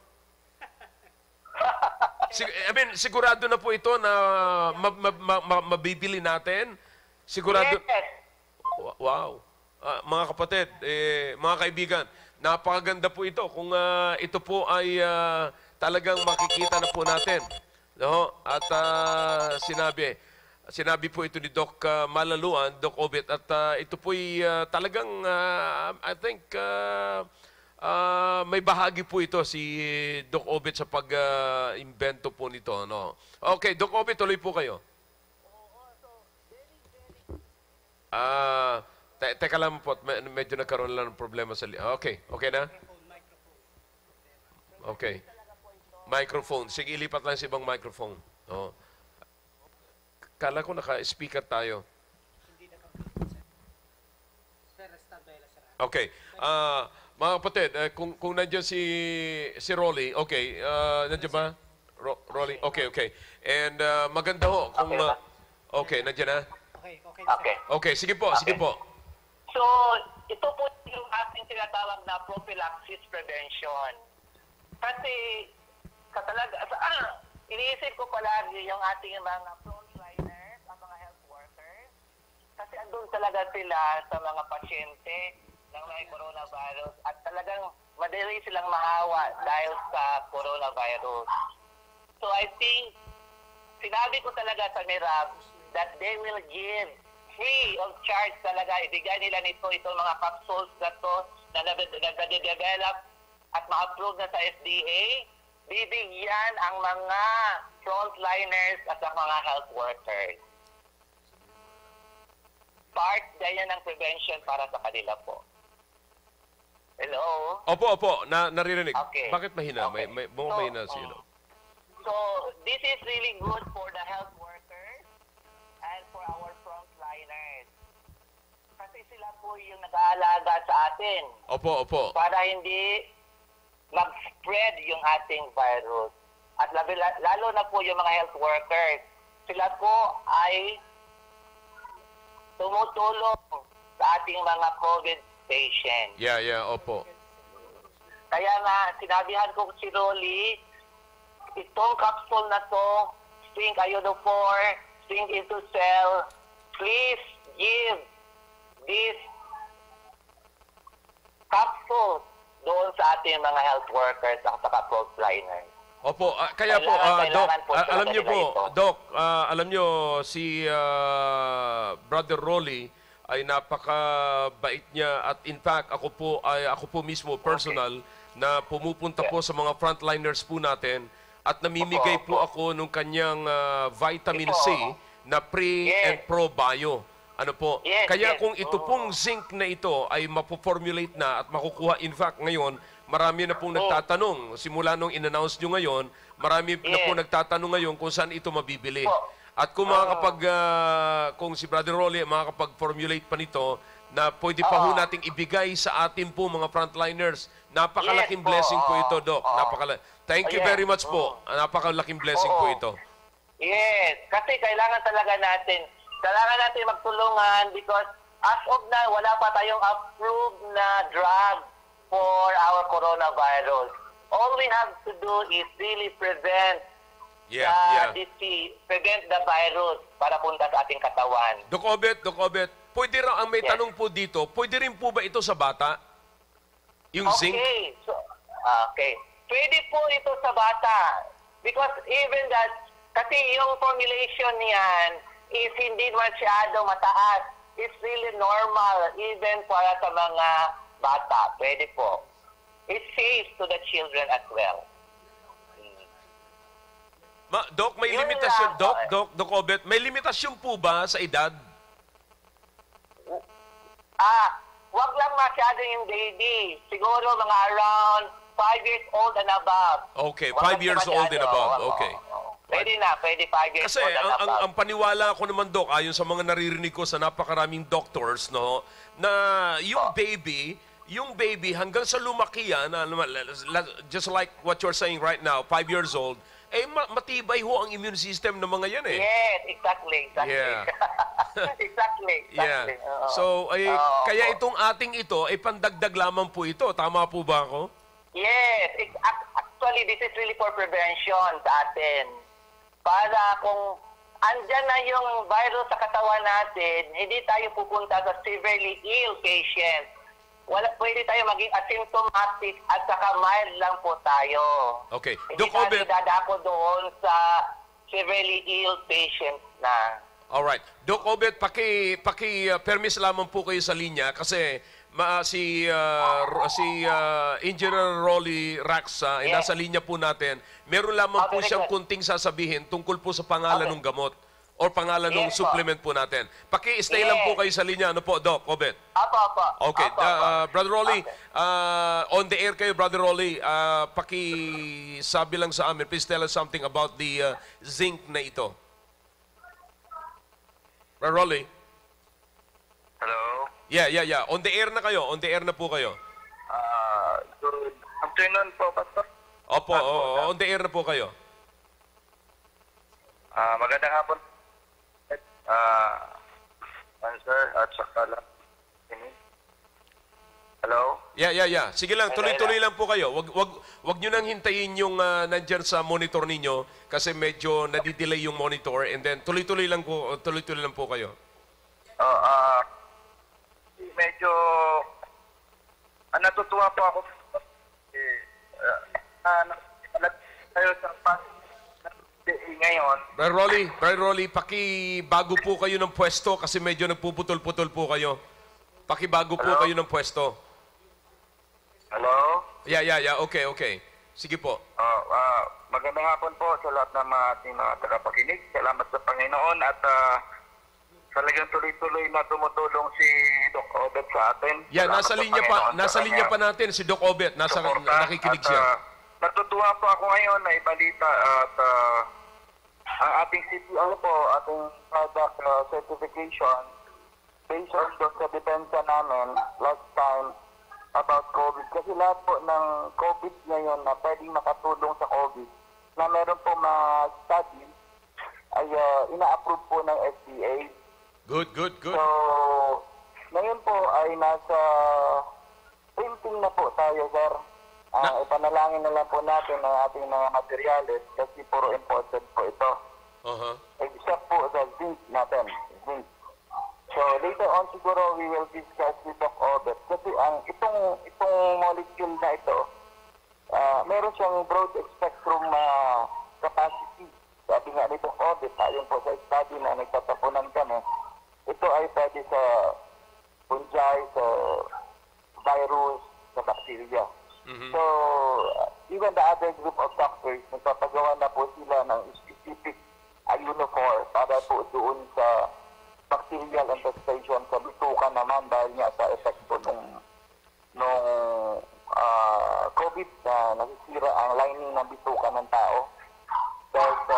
Sigurado na po ito na mabibili natin? Sigurado? Yes. Wow. Mga kapatid, mga kaibigan, napakaganda po ito kung ito po ay talagang makikita na po natin. No? At sinabi, sinabi po ito ni Doc Malaluan, Doc Obet, at ito po'y talagang, I think, may bahagi po ito si Doc Obet sa pag-invento po nito. No? Okay, Doc Obet, tuloy po kayo. Teka lang po, medyo nagkaroon lang ng problema sa... Okay, okay na? Okay. Microphone. Sige, ilipat lang sa ibang microphone. Oh. Kala ko naka-speaker tayo. Okay. Mga kapatid, kung nandiyan si Rolly, okay. Nandiyan ba? Rolly? Okay, okay. And maganda ho. Kung, okay, nandiyan na? Okay. Okay, sige po, sige po. So, ito po yung ating tinatawag na prophylaxis prevention. Kasi, iniisip ko palagi yung ating mga frontliners, ang mga health workers. Kasi andun talaga sila sa mga pasyente ng may coronavirus at talagang madali silang mahawa dahil sa coronavirus. So, I think, sinabi ko talaga sa Mirab that they will give free of charge talaga, ibigay nila itong mga capsules na to na nade-develop at ma-approve na sa FDA, bibigyan ang mga frontliners at ang mga health workers. Part yan ng prevention para sa kanila po. Hello? Opo, naririnig. Okay. Bakit mahina? Okay. Mahina sila. So, this is really good for the health workers and for our frontliners. Kasi sila po yung nag-aalaga sa atin Opo. para hindi mag-spread yung ating virus. At lalo na po yung mga health workers, sila po ay tumutulong sa ating mga COVID patients. Yeah, opo. Kaya nga, sinabihan ko si Rolly, itong capsule na to, zinc iodophore, zinc into cell, please give this capsule doon sa ating mga health workers at saka frontliners. Opo, kaya po, Doc, alam niyo po, Doc, alam niyo si Brother Rolly ay napakabait niya at in fact ako po mismo personal na pumupunta po sa mga frontliners po natin at namimigay po ako nung kanyang vitamin C na pre and pro bio. Ano po? Kaya kung ito pong zinc na ito ay mapoformulate na at makukuha, in fact ngayon, marami na pong nagtatanong. Simula nung in-announce nyo ngayon, marami na po nagtatanong ngayon kung saan ito mabibili. At kung kung si Brother Rolly makakapag-formulate pa nito, na pwede pa ho nating ibigay sa atin po mga frontliners. Napakalaking blessing po ito, Doc. Thank you very much po. Napakalaking blessing po ito. Yes, kasi kailangan talaga natin magtulungan because as of now, wala pa tayong approved na drug for our coronavirus. All we have to do is really prevent disease, prevent the virus para punta sa ating katawan. Doc Obet, pwede raw ang may tanong po dito, pwede rin po ba ito sa bata? Yung zinc? Okay. Pwede po ito sa bata. Because even that, kasi yung formulation niyan is hindi masyado mataas. It's really normal even para sa mga bata. Pwede po. It's safe to the children as well. Doc, may limitasyon. Doc Obet, may limitasyon po ba sa edad? Wag lang masyado yung baby. Siguro mga around 5 years old and above. Okay, 5 years old and above. Okay. Pwede na, pwede 5 years Kasi old and above. ang paniwala ko naman, Doc, ayon sa mga naririnig ko sa napakaraming doctors, no, na yung baby hanggang sa lumaki yan, just like what you're saying right now, 5 years old, eh matibay ho ang immune system ng mga yan eh. Yes, exactly. Yeah. exactly. Yeah. So, kaya itong ating ito, pandagdag lamang po ito. Tama po ba ako? Yes. Actually, this is really for prevention sa atin. Para kung andyan na yung virus sa katawan natin, hindi tayo pupunta sa severely ill patient. Pwede tayo maging asymptomatic at saka mild lang po tayo. Okay. Hindi tayo dadako doon sa severely ill patient na. Alright. Doc Obet, permis lamang po kayo sa linya kasi si Engineer Rolly Rax nasa linya po natin. Meron lamang po very siyang good. kunting sasabihin tungkol po sa pangalan ng gamot or pangalan ng Yes, po. supplement po natin. Paki-stay lang po kayo sa linya. Ano po, Doc Obet? Apo. Okay. Apo. Brother Rolly, on the air kayo, Brother Rolly. Paki-sabi lang sa amin, please tell us something about the zinc na ito. Brother Rolly. Hello. Yeah. On the air na kayo. On the air na po kayo. Good afternoon po, Pastor. Opo, on the air na po kayo. Magandang hapon. Sir, at saka lang. Hello? Yeah. Sige lang, tuloy-tuloy lang po kayo. Wag niyo nang hintayin yung nandiyan sa monitor ninyo kasi medyo nadidelay yung monitor and then tuloy-tuloy lang po kayo. Medyo natutuwa po ako tayo sa ngayon. Brother Rolly, bago po kayo ng pwesto kasi medyo nagpuputol-putol po kayo. Bago po kayo ng pwesto. Hello? Yeah. Okay. Sige po. Magandang hapon po sa lahat ng ating mga tagapakinig. Salamat sa Panginoon at talagang tuloy-tuloy na tumutulong si Doc Obet sa atin. Yeah, Salamat nasa sa linya Panginoon pa sa linya kanyang pa natin si Doc Obet. suporta. Nakikinig At, siya. natutuwa po ako ngayon na ibalita at ang ating ating product certification based on doon sa depensa namin last time about COVID. Kasi lahat po ng COVID ngayon na pwedeng makatulong sa COVID na meron po mga study ay ina-approve po ng FDA. Good. So, ngayon po ay nasa printing na po tayo, sir. Ipanalangin na lang po natin ang ating mga materials kasi puro imported po ito. Except po the zinc natin. Zinc. So, later on siguro we will discuss with Doc Obet. Kasi itong molecule na ito, meron siyang broad spectrum capacity. Sabi nga ni Doc Obet, ayon po sa study na nagtatapunan kami, ito ay pwede sa fungi, sa virus, sa bacteria. So, even the other group of doctors, nagpapagawa na po sila ng specific ionophore para po doon sa bacterial infestation sa bituka naman dahil nga sa epekto nung COVID na nasisira ang lining ng bituka ng tao. Dahil sa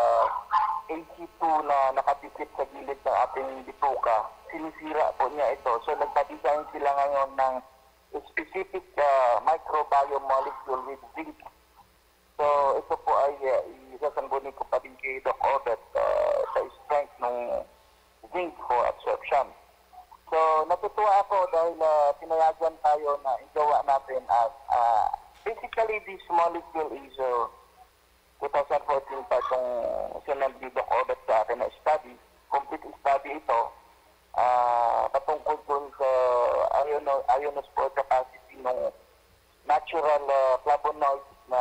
AC2 na nakatikip sa gilid ng ating bituka, sinisira po niya ito. So nagpa-design sila ngayon ng specific microbiome molecule with zinc. So ito po ay isasangguni ko pa din kay Doc Obet sa strength ng zinc for absorption. So natutuwa ako dahil pinayagan tayo na igawa natin at basically this molecule is 2014 pa itong sinend ni Doc Obet sa akin na study, complete study ito patungkol dun sa ionophore capacity ng natural flavonoids na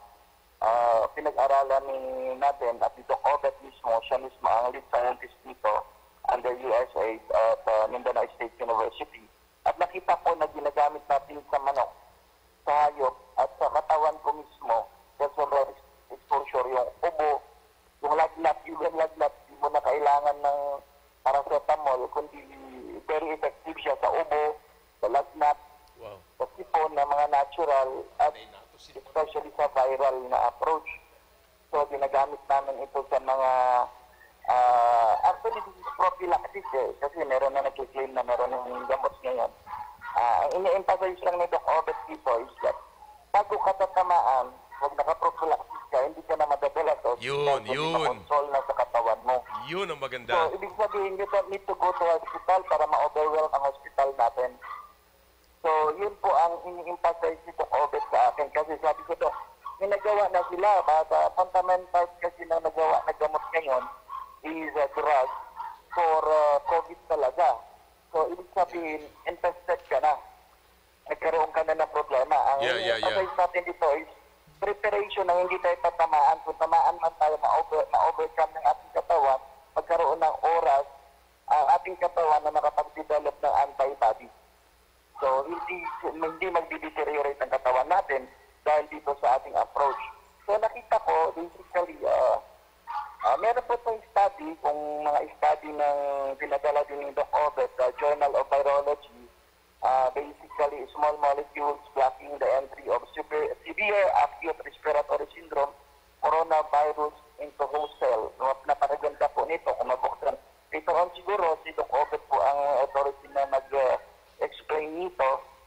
pinag-aralan natin at ni Doc Obet mismo, siya mismo ang lead scientist dito under USAID at Mindanao State University. At nakita ko na ginagamit natin sa manok, sa hayop at sa katawan ko mismo kasi exposure yung ubo, yung lagnat, di mo na kailangan ng paracetamol, kundi very effective siya sa ubo, sa lagnat, sa sipon na mga natural at especially sa viral na approach. So, ginagamit namin ito sa mga actually, this is prophylactic kasi meron na nag-claim na meron ng gamot ngayon. Ang ini-emphasize lang ni Doc Obet dito is that bago ka tatamaan, huwag naka-prophylactic ka, hindi ka na madadala sa hospital, hindi ma-control na sa katawan mo. Yun ang maganda. So, ibig sabihin, you don't need to go to hospital para ma-overwhelm ang hospital natin. So, yun po ang ini-emphasize ni Doc Obet sa akin kasi sabi ko, Doc, may nagawa na sila, fundamental kasi na nagawa na gamot ngayon is a drug for COVID talaga. So, ibig sabihin, infested ka na. Nagkaroon ka na ng problema. Ang emphasize natin dito is preparation na hindi tayo tatamaan. Kung tamaan man tayo, ma-overcome ng ating katawan, magkaroon ng oras ang ating katawan na makapag-develop ng antibody. So, hindi magdi-deteriorate ang katawan natin dahil dito sa ating approach. So, nakita ko, basically, meron po itong study, kung mga study ng pinadala din ni Doc Obet, Journal of Virology, basically, small molecules blocking the entry of severe acute respiratory syndrome, coronavirus into host cell. Napakaganda po nito kung mabuksan. Ito ang siguro, si Doc Obet po ang authority na mag-explain nito.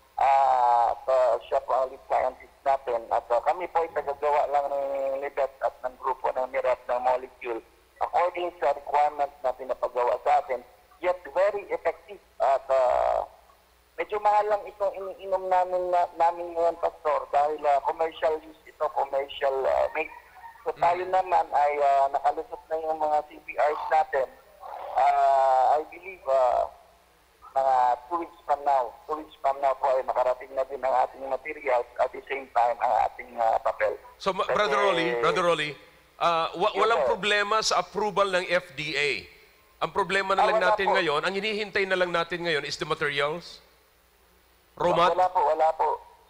Siya po ang lead scientist natin. At kami po ay tagagawa lang ng NIBET at ng grupo ng MIRAP ng molecule according sa requirements na pinapagawa sa atin. Yet very effective at medyo mahal lang itong iniinom namin ngayon, Pastor, dahil commercial use ito, commercial make. So tayo naman ay nakalusot na yung mga CPRs natin. I believe mga 2 weeks from now po ay makarating na din ang ating materials at the same time ang ating papel. So, Brother Rolly, walang problema sa approval ng FDA. Ang problema na lang natin ngayon, ang hinihintay na lang natin ngayon is the materials? Romat? Wala po.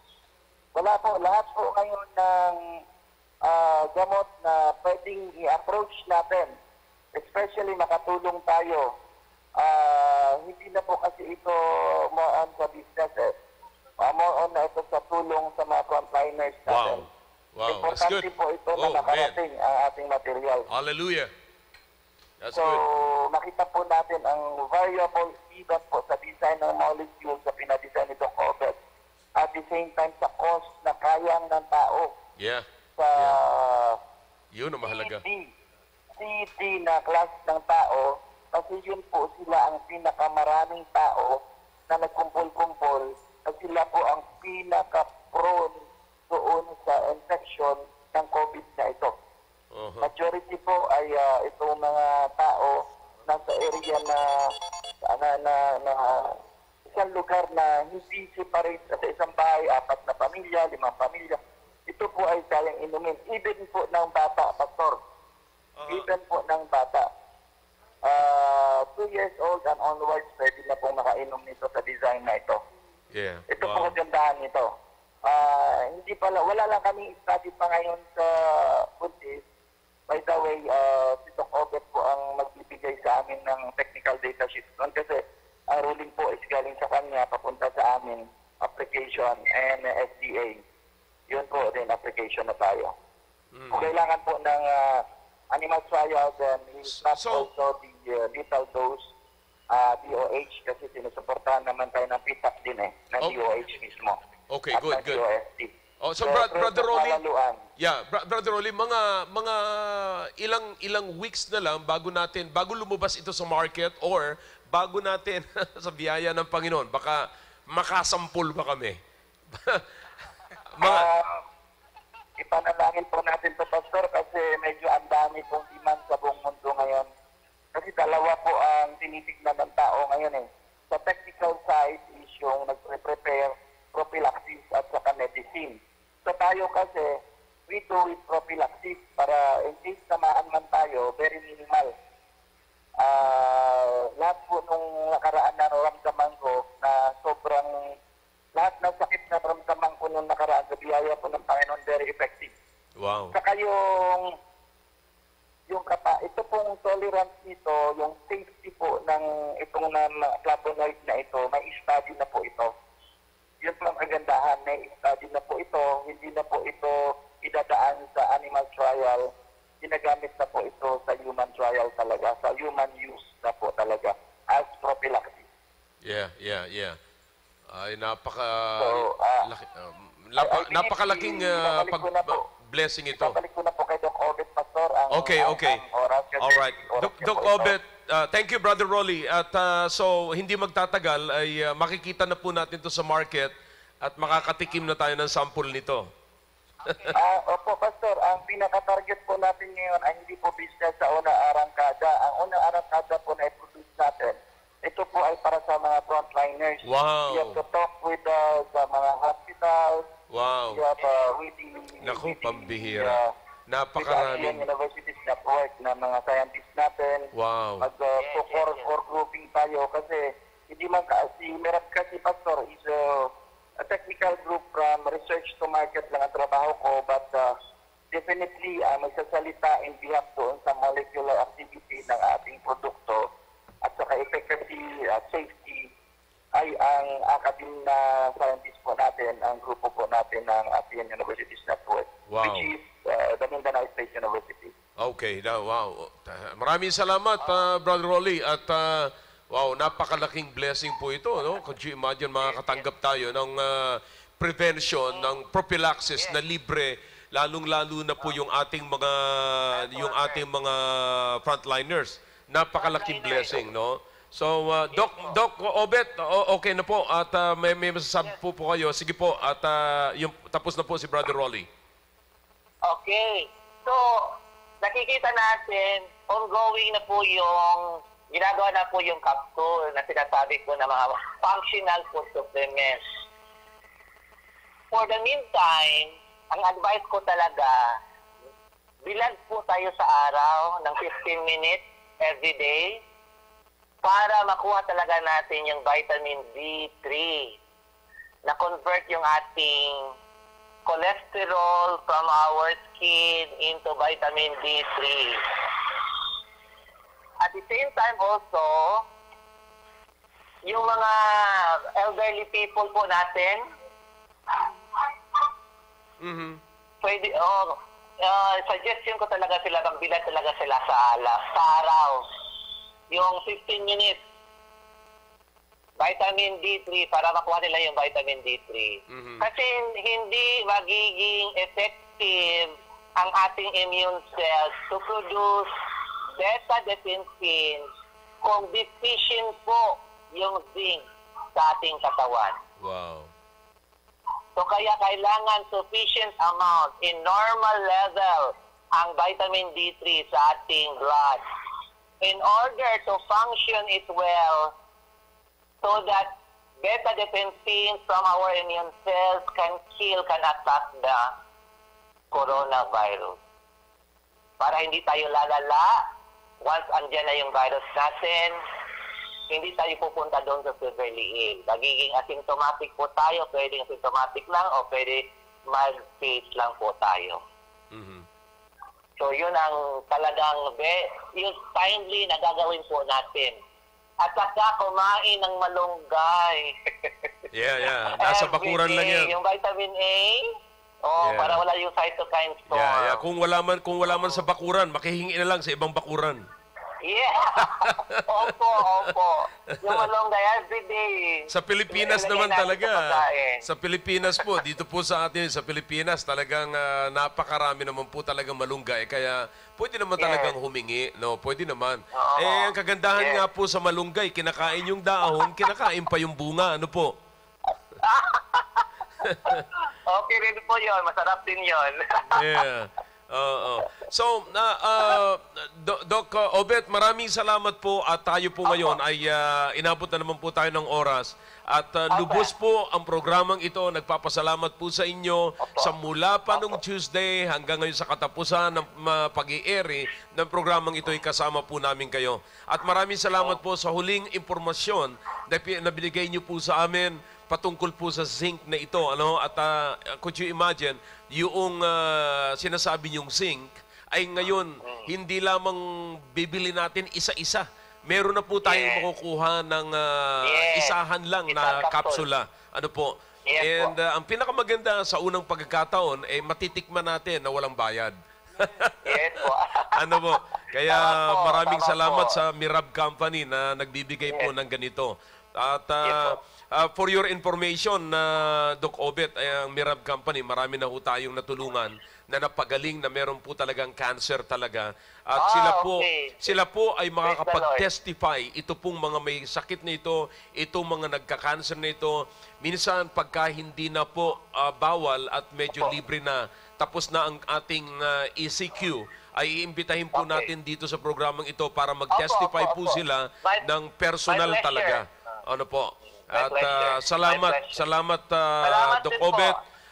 Lahat po ngayon ng gamot na pwedeng i-approach natin. Especially makatulong tayo. Hindi na po kasi ito more on sa business. More on na ito sa tulong sa mga frontliners natin. Wow, that's good. Importante po ito na nakarating ang ating material. Hallelujah. That's So, good. makita po natin ang variable even po sa design ng molecule sa pinadesign ni Doc Obet. At the same time sa cost na kayang ng tao Yeah. sa Yun ang mahalaga. CT na class ng tao, kasi yun po sila ang pinakamaraming tao na nagkumpul-kumpul at sila po ang pinaka-prone doon sa infection ng COVID na ito. Majority po ay itong mga tao nasa area na isang lugar na hindi separate sa isang bahay, 4 na pamilya, 5 pamilya. Ito po ay kayang inumin. Even po ng bata, Pastor. Even po ng bata. 2 years old and onwards, pwede na pong makainom nito sa design na ito. Yeah. Ito po kagandahan nito. Wala lang kami study pa ngayon sa buntis. By the way, si Doc Obet po ang magbibigay sa amin ng technical data sheet. Kasi ang ruling po is galing sa kanya, papunta sa amin, application and FDA. Yun po din, application na tayo. Kung kailangan po ng animal trial, then we start also the lethal dose, DOH, kasi sinusuportahan naman tayo ng PTAC din ng DOH mismo. Okay, at good. DOST. So, Brother Rolly, Brother Rolly, mga ilang weeks na lang bago lumabas ito sa market or bago natin sa biyaya ng Panginoon, baka makasampul pa kami. Ipanalangin po natin ito, Pastor, kasi medyo ang dami pong demand sa buong mundo ngayon. Kasi dalawa po ang tinitignan ng tao ngayon eh. Sa technical side is yung nagre-prepare prophylaxis at saka medicine. So tayo kasi, we do with prophylaxis para in case tamaan man tayo, very minimal. Lahat po nung nakaraan na naramdaman ko na sobrang, lahat ng sakit na naramdaman ko nung nakaraan sa biyaya po ng Panginoon, very effective. Wow. Saka ito pong tolerance nito, yung safety po ng itong flavonoid na ito, may study na po ito. Yun po ang kagandahan, may study na po ito, hindi na po ito idadaan sa animal trial, ginagamit na po ito sa human trial talaga, sa human use na po talaga, as prophylaxis. Yeah. Ay, napakalaking blessing ito. Babalik ko na po kay Doc Obet, Pastor, ang Okay. oras. All right. Doc Obet, thank you, Brother Rolly. At so, hindi magtatagal ay makikita na po natin ito sa market at makakatikim na tayo ng sample nito. Opo, Pastor, ang pinaka-target po natin ngayon ay hindi po business sa unang arangkada. Ang unang arangkada po na i-produce natin, ito po ay para sa mga frontliners. Wow. We have to talk with the mga hospitals. Wow. We have with the Naku, pambihira. Napakarami. Universities na network ng mga scientists natin. Wow. Core grouping tayo kasi hindi man kasi meron kasi Pastor is a technical group from research to market lang ang trabaho ko, but definitely may sasalita in behalf doon sa molecular activity ng ating produkto at saka efficacy at safety ay ang academic na scientist po natin, ang grupo po natin ng ASEAN Universities Network, Wow. which is the Mindanao State University. Okay, wow. Maraming salamat, Brother Rolly. At wow, napakalaking blessing po ito. No? Could you imagine, makakatanggap tayo ng prevention, ng prophylaxis na libre, lalong-lalo na po yung ating mga frontliners. Napakalaking blessing, no? So, Doc Obet, okay na po at may masasabi po kayo. Sige po at tapos na po si Brother Rolly. Okay. So, nakikita natin, ongoing na po yung, ginagawa na po yung capsule na sinasabi ko na mga functional food supplements. For the meantime, ang advice ko talaga, bilag po tayo sa araw ng 15 minutes every day para makuha talaga natin yung vitamin D3 na convert yung ating cholesterol from our skin into vitamin D3. At the same time also, yung mga elderly people po natin, pwede, suggestion ko talaga sila, magbilad talaga sila sa araw. Yung 15 minutes, vitamin D3, para makuha nila yung vitamin D3. Kasi hindi magiging effective ang ating immune cells to produce beta-defensin kung deficient po yung zinc sa ating katawan. Wow. So kaya kailangan sufficient amount in normal level ang vitamin D3 sa ating blood in order to function it well so that beta-defensin from our immune cells can attack the coronavirus. Para hindi tayo lalala, once andyan na yung virus natin, hindi tayo pupunta doon sa severely ill. Magiging asymptomatic po tayo, pwedeng asymptomatic lang o pwede mild case lang po tayo. So yun ang talagang yung timely na gagawin po natin. At saka kumain ng malunggay. Yeah. Nasa bakuran lang yan. Yung vitamin A, para wala yung cytokine storm. Yeah. Kung wala man sa bakuran, makihingi na lang sa ibang bakuran. Yeah. Opo. Yung malunggay everyday. Sa Pilipinas naman natin talaga. sa pagkain. Sa Pilipinas po, dito po sa atin, sa Pilipinas, talagang napakarami naman po talagang malunggay. Kaya pwede naman talagang humingi. No, pwede naman. Ang kagandahan nga po sa malunggay, kinakain yung dahon, kinakain pa yung bunga. Ano po? Okay rin po yun. Masarap din yun. Yeah. So, Doc Obet, maraming salamat po at tayo po ngayon ay inabot na naman po tayo ng oras at lubos po ang programang ito. Nagpapasalamat po sa inyo sa mula pa nung Tuesday hanggang ngayon sa katapusan ng pag-i-air ng programang ito ay kasama po namin kayo. At maraming salamat po sa huling impormasyon na binigay niyo po sa amin patungkol po sa zinc na ito. At could you imagine, yung sinasabi niyong zinc ay ngayon hindi lamang bibili natin isa-isa. Meron na po tayong makukuha ng isahan lang na kapsula. Ano po? And ang pinakamaganda sa unang pagkakataon ay matitikman natin na walang bayad. Yes po. Ano po? Kaya maraming salamat sa Mirab Company na nagbibigay po ng ganito. At for your information, Doc Obet, ang Mirab Company, marami na po tayong natulungan na napagaling na meron po talagang cancer talaga. At sila po ay makakapag-testify. Ito pong mga may sakit na ito, itong mga nagka-cancer na ito, minsan pagka hindi na po bawal at medyo libre na, tapos na ang ating ECQ, ay iimbitahin po natin dito sa programang ito para mag-testify po sila ng personal talaga. Ano po? At salamat Doc Obet.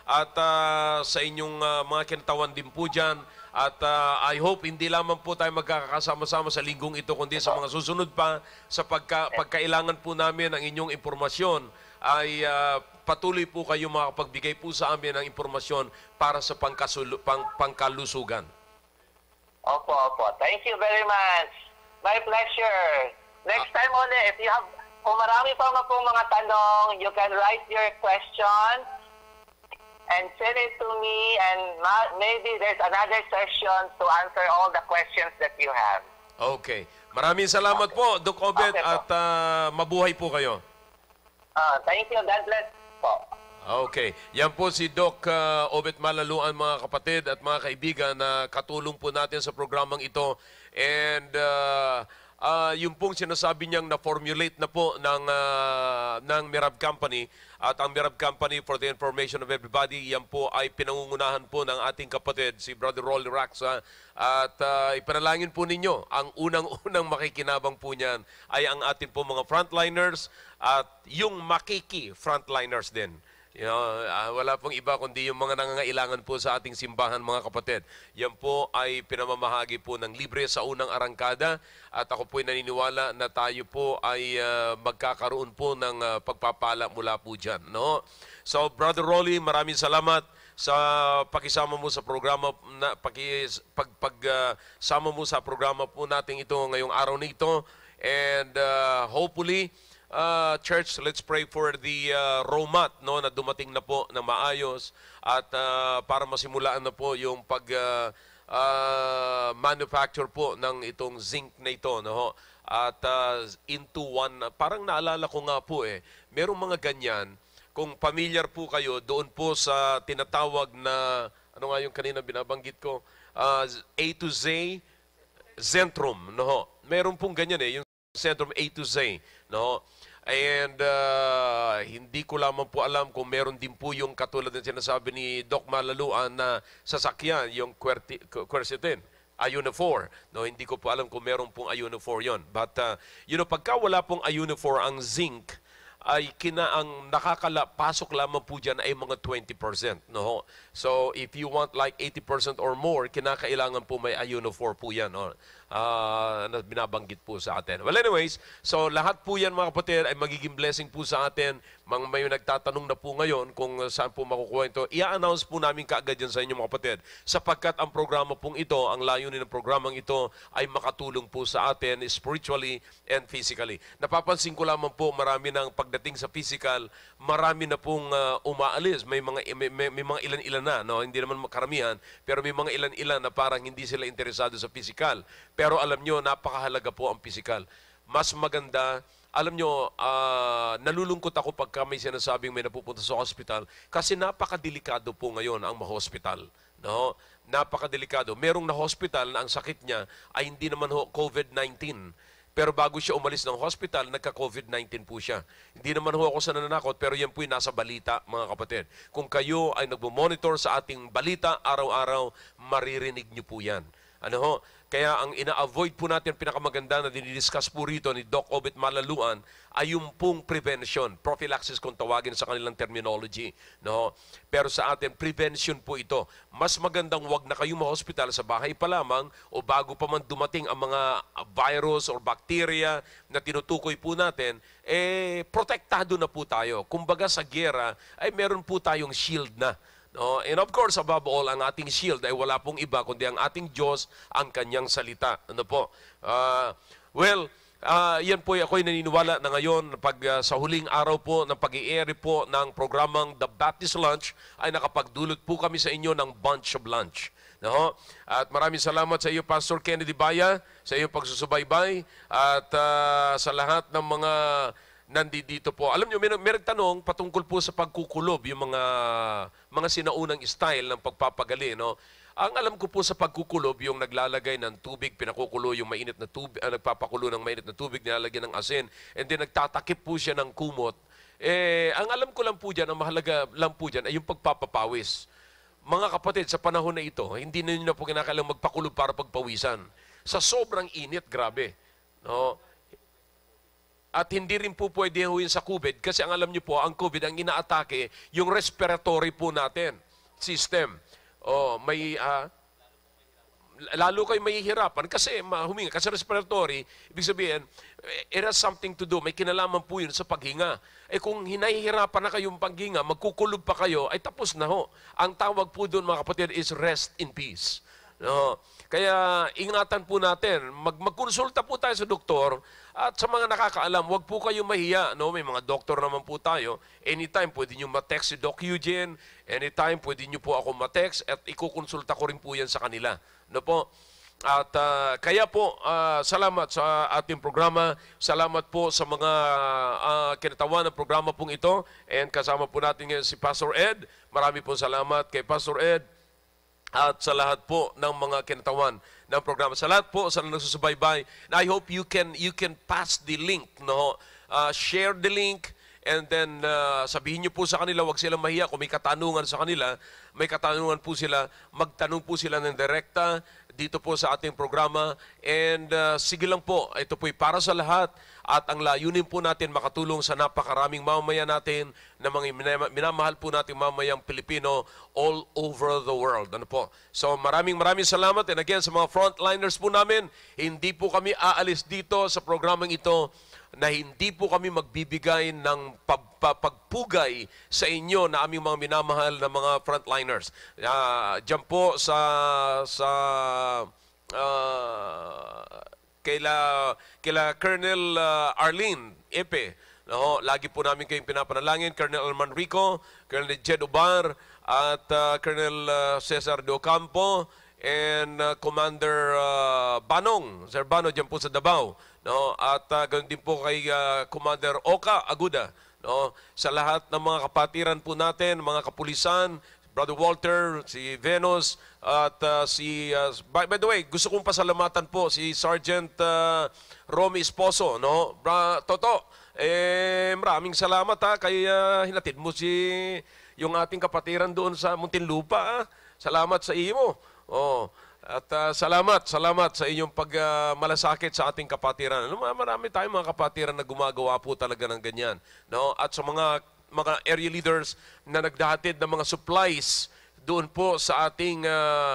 at sa inyong mga kinatawan din po dyan. At I hope hindi lamang po tayo magkakasama-sama sa linggong ito, kundi sa mga susunod pa sa pagkailangan po namin ng inyong impormasyon ay patuloy po kayo makapagbigay po sa amin ng impormasyon para sa pangkalusugan. Opo, opo. Thank you very much. My pleasure. Next time ulit, if you have, kung marami pa mga tanong, you can write your questions and send it to me, and maybe there's another session to answer all the questions that you have. Okay. Maraming salamat po, Doc Obed, Okay po. at mabuhay po kayo. Thank you. God bless po. Okay. Yan po si Doc Obed Malaluan, mga kapatid at mga kaibigan, na katulong po natin sa programang ito. And yung pong sinasabi niyang na-formulate na po ng Mirab Company. At ang Mirab Company, for the information of everybody, yan po ay pinangungunahan po ng ating kapatid, si Brother Rolly Raxa. At ipanalangin po ninyo, ang unang-unang makikinabang po niyan ay ang ating po mga frontliners at yung makiki-frontliners din. You know, wala pong iba kundi yung mga nangangailangan po sa ating simbahan, mga kapatid. Yan po ay pinamamahagi po ng libre sa unang arangkada, at ako po ay naniniwala na tayo po ay magkakaroon po ng pagpapala mula po dyan. No? So, Brother Rolly, maraming salamat sa pakisama mo sa programa na pagsama mo sa programa po natin ito ngayong araw na ito. And hopefully, Church, let's pray for the ROMAT, no, na dumating na po na maayos, at para masimulaan na po yung manufacture po ng itong zinc na ito, no? At into one, parang naalala ko nga po merong mga ganyan, kung familiar po kayo doon po sa tinatawag na, ano nga yung kanina binabanggit ko, A to Z Zentrum, no? Meron pong ganyan yung Zentrum A to Z, no? And hindi ko lamang po alam kung meron din po yung katulad ng sinasabi ni Doc Malaluan na sasakyan, yung quercetin, Ionophore. No, hindi ko po alam kung meron pong Ionophore yon. But, pagka wala pong Ionophore, ang zinc ay ang pasok lamang po dyan ay mga 20%. No? So, if you want like 80% or more, kinakailangan po may Ionophore po yan. No? Na binabanggit po sa atin. Well, anyways, so lahat po yan, mga kapatid, ay magiging blessing po sa atin. May nagtatanong na po ngayon kung saan po makukuha ito. I-announce po namin kaagad yan sa inyo, mga kapatid, sapagkat ang programa pong ito, ang layunin ng programang ito ay makatulong po sa atin spiritually and physically. Napapansin ko lamang po, marami ng pagdating sa physical, marami na pong umaalis. May mga ilan-ilan na, no? Hindi naman karamihan, pero may mga ilan-ilan na parang hindi sila interesado sa physical. Pero alam nyo, napakahalaga po ang physical. Mas maganda, alam nyo, nalulungkot ako pagka may sinasabing may napupunta sa hospital kasi napakadelikado po ngayon ang ma-hospital. No? Napakadelikado. Merong na-hospital na ang sakit niya ay hindi naman COVID-19. Pero bago siya umalis ng hospital, nagka-COVID-19 po siya. Hindi naman ako sa nananakot, pero yan po yung nasa balita, mga kapatid. Kung kayo ay nagmo-monitor sa ating balita, araw-araw, maririnig niyo po yan. Ano ho? Kaya ang ina-avoid po natin, pinakamaganda na dinidiscuss po rito ni Doc Obed Malaluan, ay yung pong prevention, prophylaxis kung tawagin sa kanilang terminology. No? Pero sa atin, prevention po ito. Mas magandang wag na kayong ma-hospital sa bahay pa lamang o bago pa man dumating ang mga virus or bacteria na tinutukoy po natin, protektado na po tayo. Kumbaga sa giyera, ay meron po tayong shield na. No? And of course, above all, ang ating shield ay wala pong iba kundi ang ating Diyos, ang kanyang salita. Ano po? Yan po ako'y naniniwala na ngayon pag sa huling araw po ng pag-i-air po ng programang The Baptist Lunch ay nakapagdulot po kami sa inyo ng bunch of lunch. No? At maraming salamat sa iyo, Pastor Kennedy Baya, sa iyong pagsusubaybay at sa lahat ng mga nandito po. Alam nyo, may nagtanong patungkol po sa pagkukulob, yung mga sinaunang style ng pagpapagali. No? Ang alam ko po sa pagkukulob, yung naglalagay ng tubig, pinakukulo yung mainit na tubig, nagpapakulo ng mainit na tubig, nilalagyan ng asin, and then nagtatakip po siya ng kumot. Ang alam ko lang po dyan, ang mahalaga lang po dyan, ay yung pagpapapawis. Mga kapatid, sa panahon na ito, hindi na nyo na po kinakailangang magpakulob para pagpawisan. Sa sobrang init, grabe. No? At hindi rin po pwede ho yun sa COVID kasi ang alam niyo po, ang COVID, ang inaatake, yung respiratory po natin, system. Lalo kayo mahihirapan kasi huminga. Kasi respiratory, ibig sabihin, it has something to do, may kinalaman po yun sa paghinga. Kung hinahihirapan na kayong paghinga, magkukulob pa kayo, ay tapos na ho. Ang tawag po doon mga kapatid is rest in peace. No? Kaya ingatan po natin, magkonsulta po tayo sa doktor at sa mga nakakaalam, huwag po kayo mahiya. No? May mga doktor naman po tayo. Anytime pwede nyo ma-text si Doc Eugene, anytime pwede nyo po ako ma-text at ikukonsulta ko rin po yan sa kanila. No po? At kaya po, salamat sa ating programa. Salamat po sa mga kinatawan ng programa pong ito. And kasama po natin ngayon si Pastor Ed. Marami po salamat kay Pastor Ed. At sa lahat po ng mga kinatawan ng programa. Sa lahat po sa nagsusubaybay. I hope you can pass the link. No? Share the link. And then sabihin niyo po sa kanila, huwag silang mahiya. Kung may katanungan sa kanila, may katanungan po sila, magtanong po sila ng direkta dito po sa ating programa. And sige lang po, ito po'y para sa lahat. At ang layunin po natin makatulong sa napakaraming mamamayan natin na mga minamahal po natin mamamayang Pilipino all over the world. Ano po? So maraming salamat. And again, sa mga frontliners po namin, hindi po kami aalis dito sa programang ito na hindi po kami magbibigay ng pagpugay sa inyo na aming mga minamahal na mga frontliners. Diyan po kaila Colonel Arlene Epe. No, lagi po namin kayong pinapanalangin. Colonel Manrico, Colonel Jed Obar, at Colonel Cesar De Ocampo, and Commander Banong, Sir Bano, dyan po sa Davao. No? At ganoon din po kay Commander Oka Aguda. No? Sa lahat ng mga kapatiran po natin, mga kapulisan, Brother Walter, si Venus, at by the way, gusto kong pasalamatan po si Sergeant Romy Esposo, no? Toto, maraming salamat kay hinatid mo yung ating kapatiran doon sa Muntinlupa. Salamat sa iyo. At salamat sa inyong pagmalasakit sa ating kapatiran. Marami tayong mga kapatiran na gumagawa po talaga ng ganyan, no? At sa mga area leaders na nagdahatid ng mga supplies doon po sa ating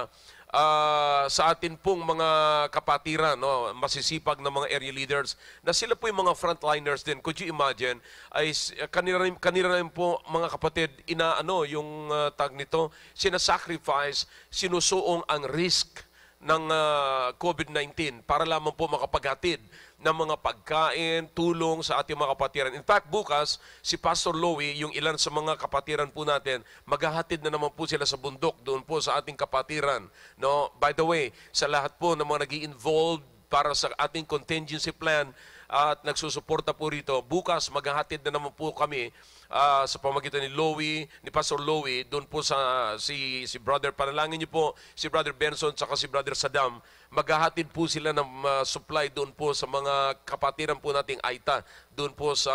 sa atin pong mga kapatiran, no, masisipag na mga area leaders na sila po yung mga frontliners din. Could you imagine, ay kanila rin po mga kapatid yung tag nito, sinasacrifice, sinusuong ang risk ng COVID-19 para lamang po makapaghatid ng mga pagkain, tulong sa ating mga kapatiran. In fact, bukas, si Pastor Louie, yung ilan sa mga kapatiran po natin, maghahatid na naman po sila sa bundok doon po sa ating kapatiran. No? By the way, sa lahat po ng mga nag-i-involved para sa ating contingency plan at nagsusuporta po rito, bukas maghahatid na naman po kami sa pamagitan ni Louie, ni Pastor Louie, doon po sa si Brother, panalangin niyo po, si Brother Benson at si Brother Saddam, maghahatid po sila ng supply doon po sa mga kapatiran po nating Aita, doon po sa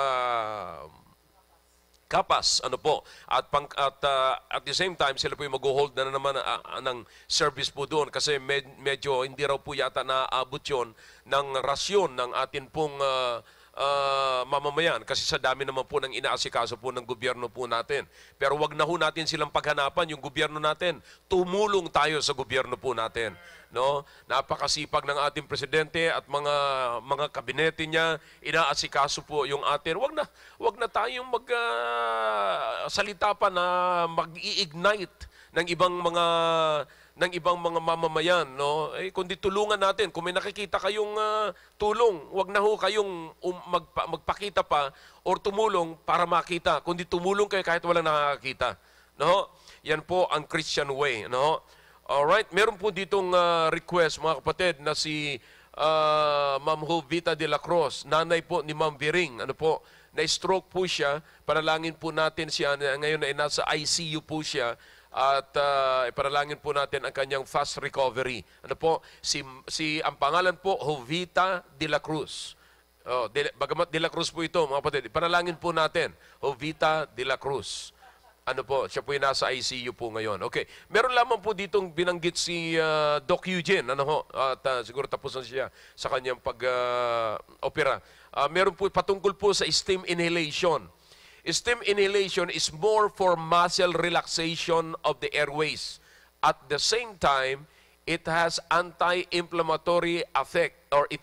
Kapas, ano po. At the same time, sila po yung mag-hold na naman ng service po doon kasi medyo hindi raw po yata naabot yun ng rasyon ng atin pong mamamayan kasi sa dami naman po ng inaasikaso po ng gobyerno po natin. Pero wag na ho natin silang paghanapan yung gobyerno natin. Tumulong tayo sa gobyerno po natin. No? Napakasipag ng ating presidente at mga kabinete niya, inaasikaso po yung atin. Wag na tayong salita pa na mag-i-ignite ng ibang mga mamamayan, no? Kundi tulungan natin. Kung may nakikita kayong tulong, wag na ho kayong magpakita pa or tumulong para makita. Kundi tumulong kayo kahit walang nakakita. No? Yan po ang Christian way, no? Alright, meron po ditong request, mga kapatid, na si Ma'am Jovita de la Cruz, nanay po ni Ma'am Viring, ano po, na-stroke po siya, panalangin po natin siya, ngayon ay nasa ICU po siya, at ipanalangin po natin ang kanyang fast recovery. Ano po, ang pangalan po, Jovita de la Cruz. Bagamat de la Cruz po ito, mga kapatid, ipanalangin po natin, Jovita de la Cruz. Ano po, siya po yung nasa ICU po ngayon. Okay, meron lamang po ditong binanggit si Doc Eugene, ano ho, at siguro tapos na siya sa kanyang pag-opera. meron po patungkol po sa steam inhalation. Steam inhalation is more for muscle relaxation of the airways. At the same time, it has anti-inflammatory effect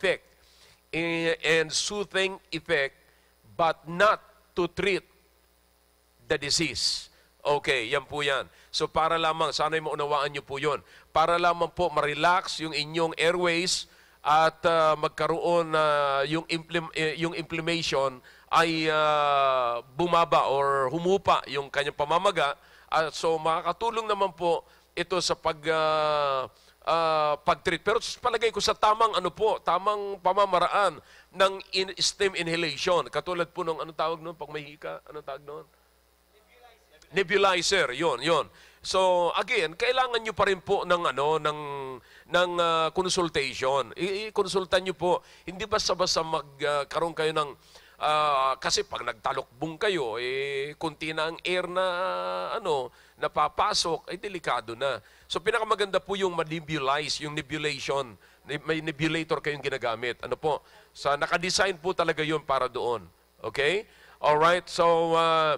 and soothing effect, but not to treat the disease. Okay, yan po yan. So para lamang, sana'y maunawaan nyo po yun, para lamang po ma-relax yung inyong airways at magkaroon yung inflammation ay bumaba or humupa yung kanyang pamamaga. So makakatulong naman po ito sa pag-treat. Pero palagay ko sa tamang tamang pamamaraan ng steam inhalation. Katulad po ng anong tawag noon pag may hika, anong tawag noon? Nebulizer, yon. So again, kailangan nyo pa rin po ng consultation. I-konsultan nyo po. Hindi basta-basta magkaroon kayo ng kasi pag nagtalokbong kayo, kunti na ang air na napapasok, ay delikado na. So pinakamaganda po yung ma-nebulize, yung nebulation. May nebulator kayong ginagamit. Nakadesign po talaga yun para doon. Okay? Alright, so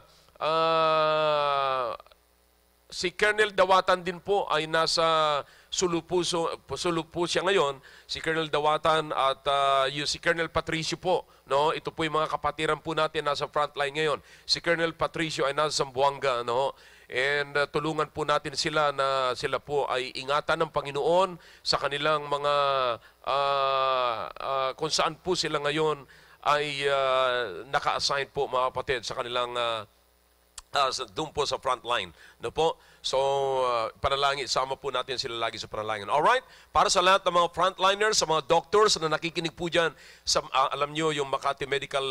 si Colonel Dawatan din po ay nasa Sulupo siya ngayon, si Colonel Dawatan at si Colonel Patricio po. No? Ito po yung mga kapatiran po natin nasa frontline ngayon. Si Colonel Patricio ay nasa Zamboanga. No? And tulungan po natin sila na sila po ay ingatan ng Panginoon sa kanilang mga kung saan po sila ngayon ay naka-assign po mga kapatid sa kanilang doon po sa frontline. No po? So, panalangin, sama po natin sila lagi sa panalangin. Alright? Para sa lahat ng mga frontliners, sa mga doctors na nakikinig po dyan, alam nyo yung Makati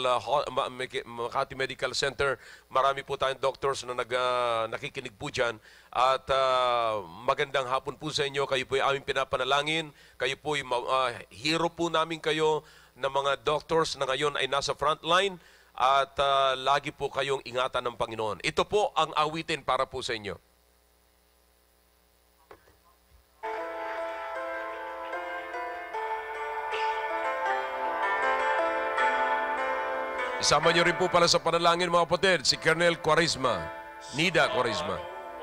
Medical Center, marami po tayong doctors na nakikinig po dyan. At magandang hapon po sa inyo. Kayo po ay aming pinapanalangin. Kayo po ay hero po namin kayo na mga doctors na ngayon ay nasa frontline. At lagi po kayong ingatan ng Panginoon. Ito po ang awitin para po sa inyo. Isama niyo rin po pala sa panalangin mga kapatid, si Colonel Quaresma, Nida Quaresma.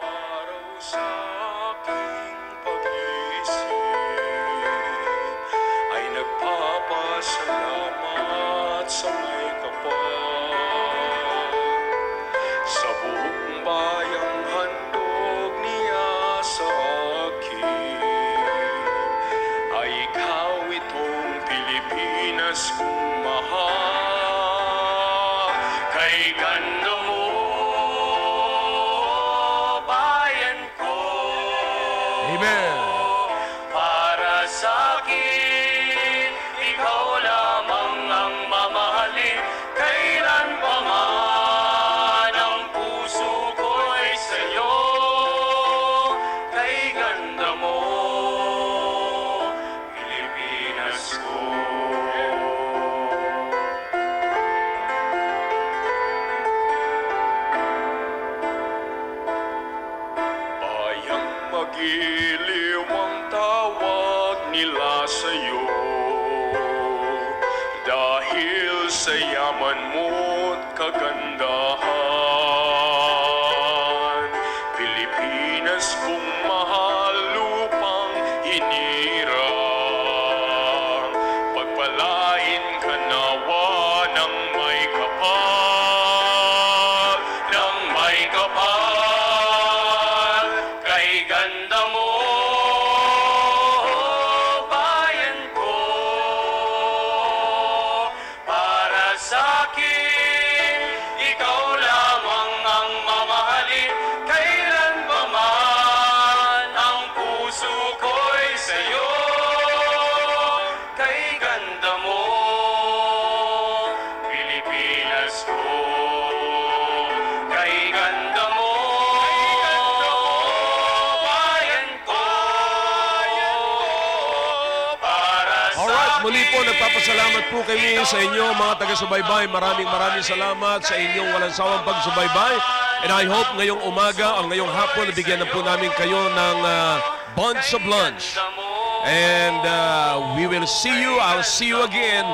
Muli po, nagpapasalamat po kami sa inyo mga taga-subaybay. Maraming salamat sa inyong walang sawang pagsubaybay. And I hope ngayong umaga o ngayong hapon, nabigyan na po namin kayo ng bunch of lunch. And we will see you, I'll see you again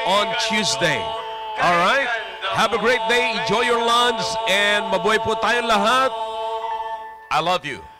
on Tuesday. All right? Have a great day. Enjoy your lunch. And mabuhay po tayong lahat. I love you.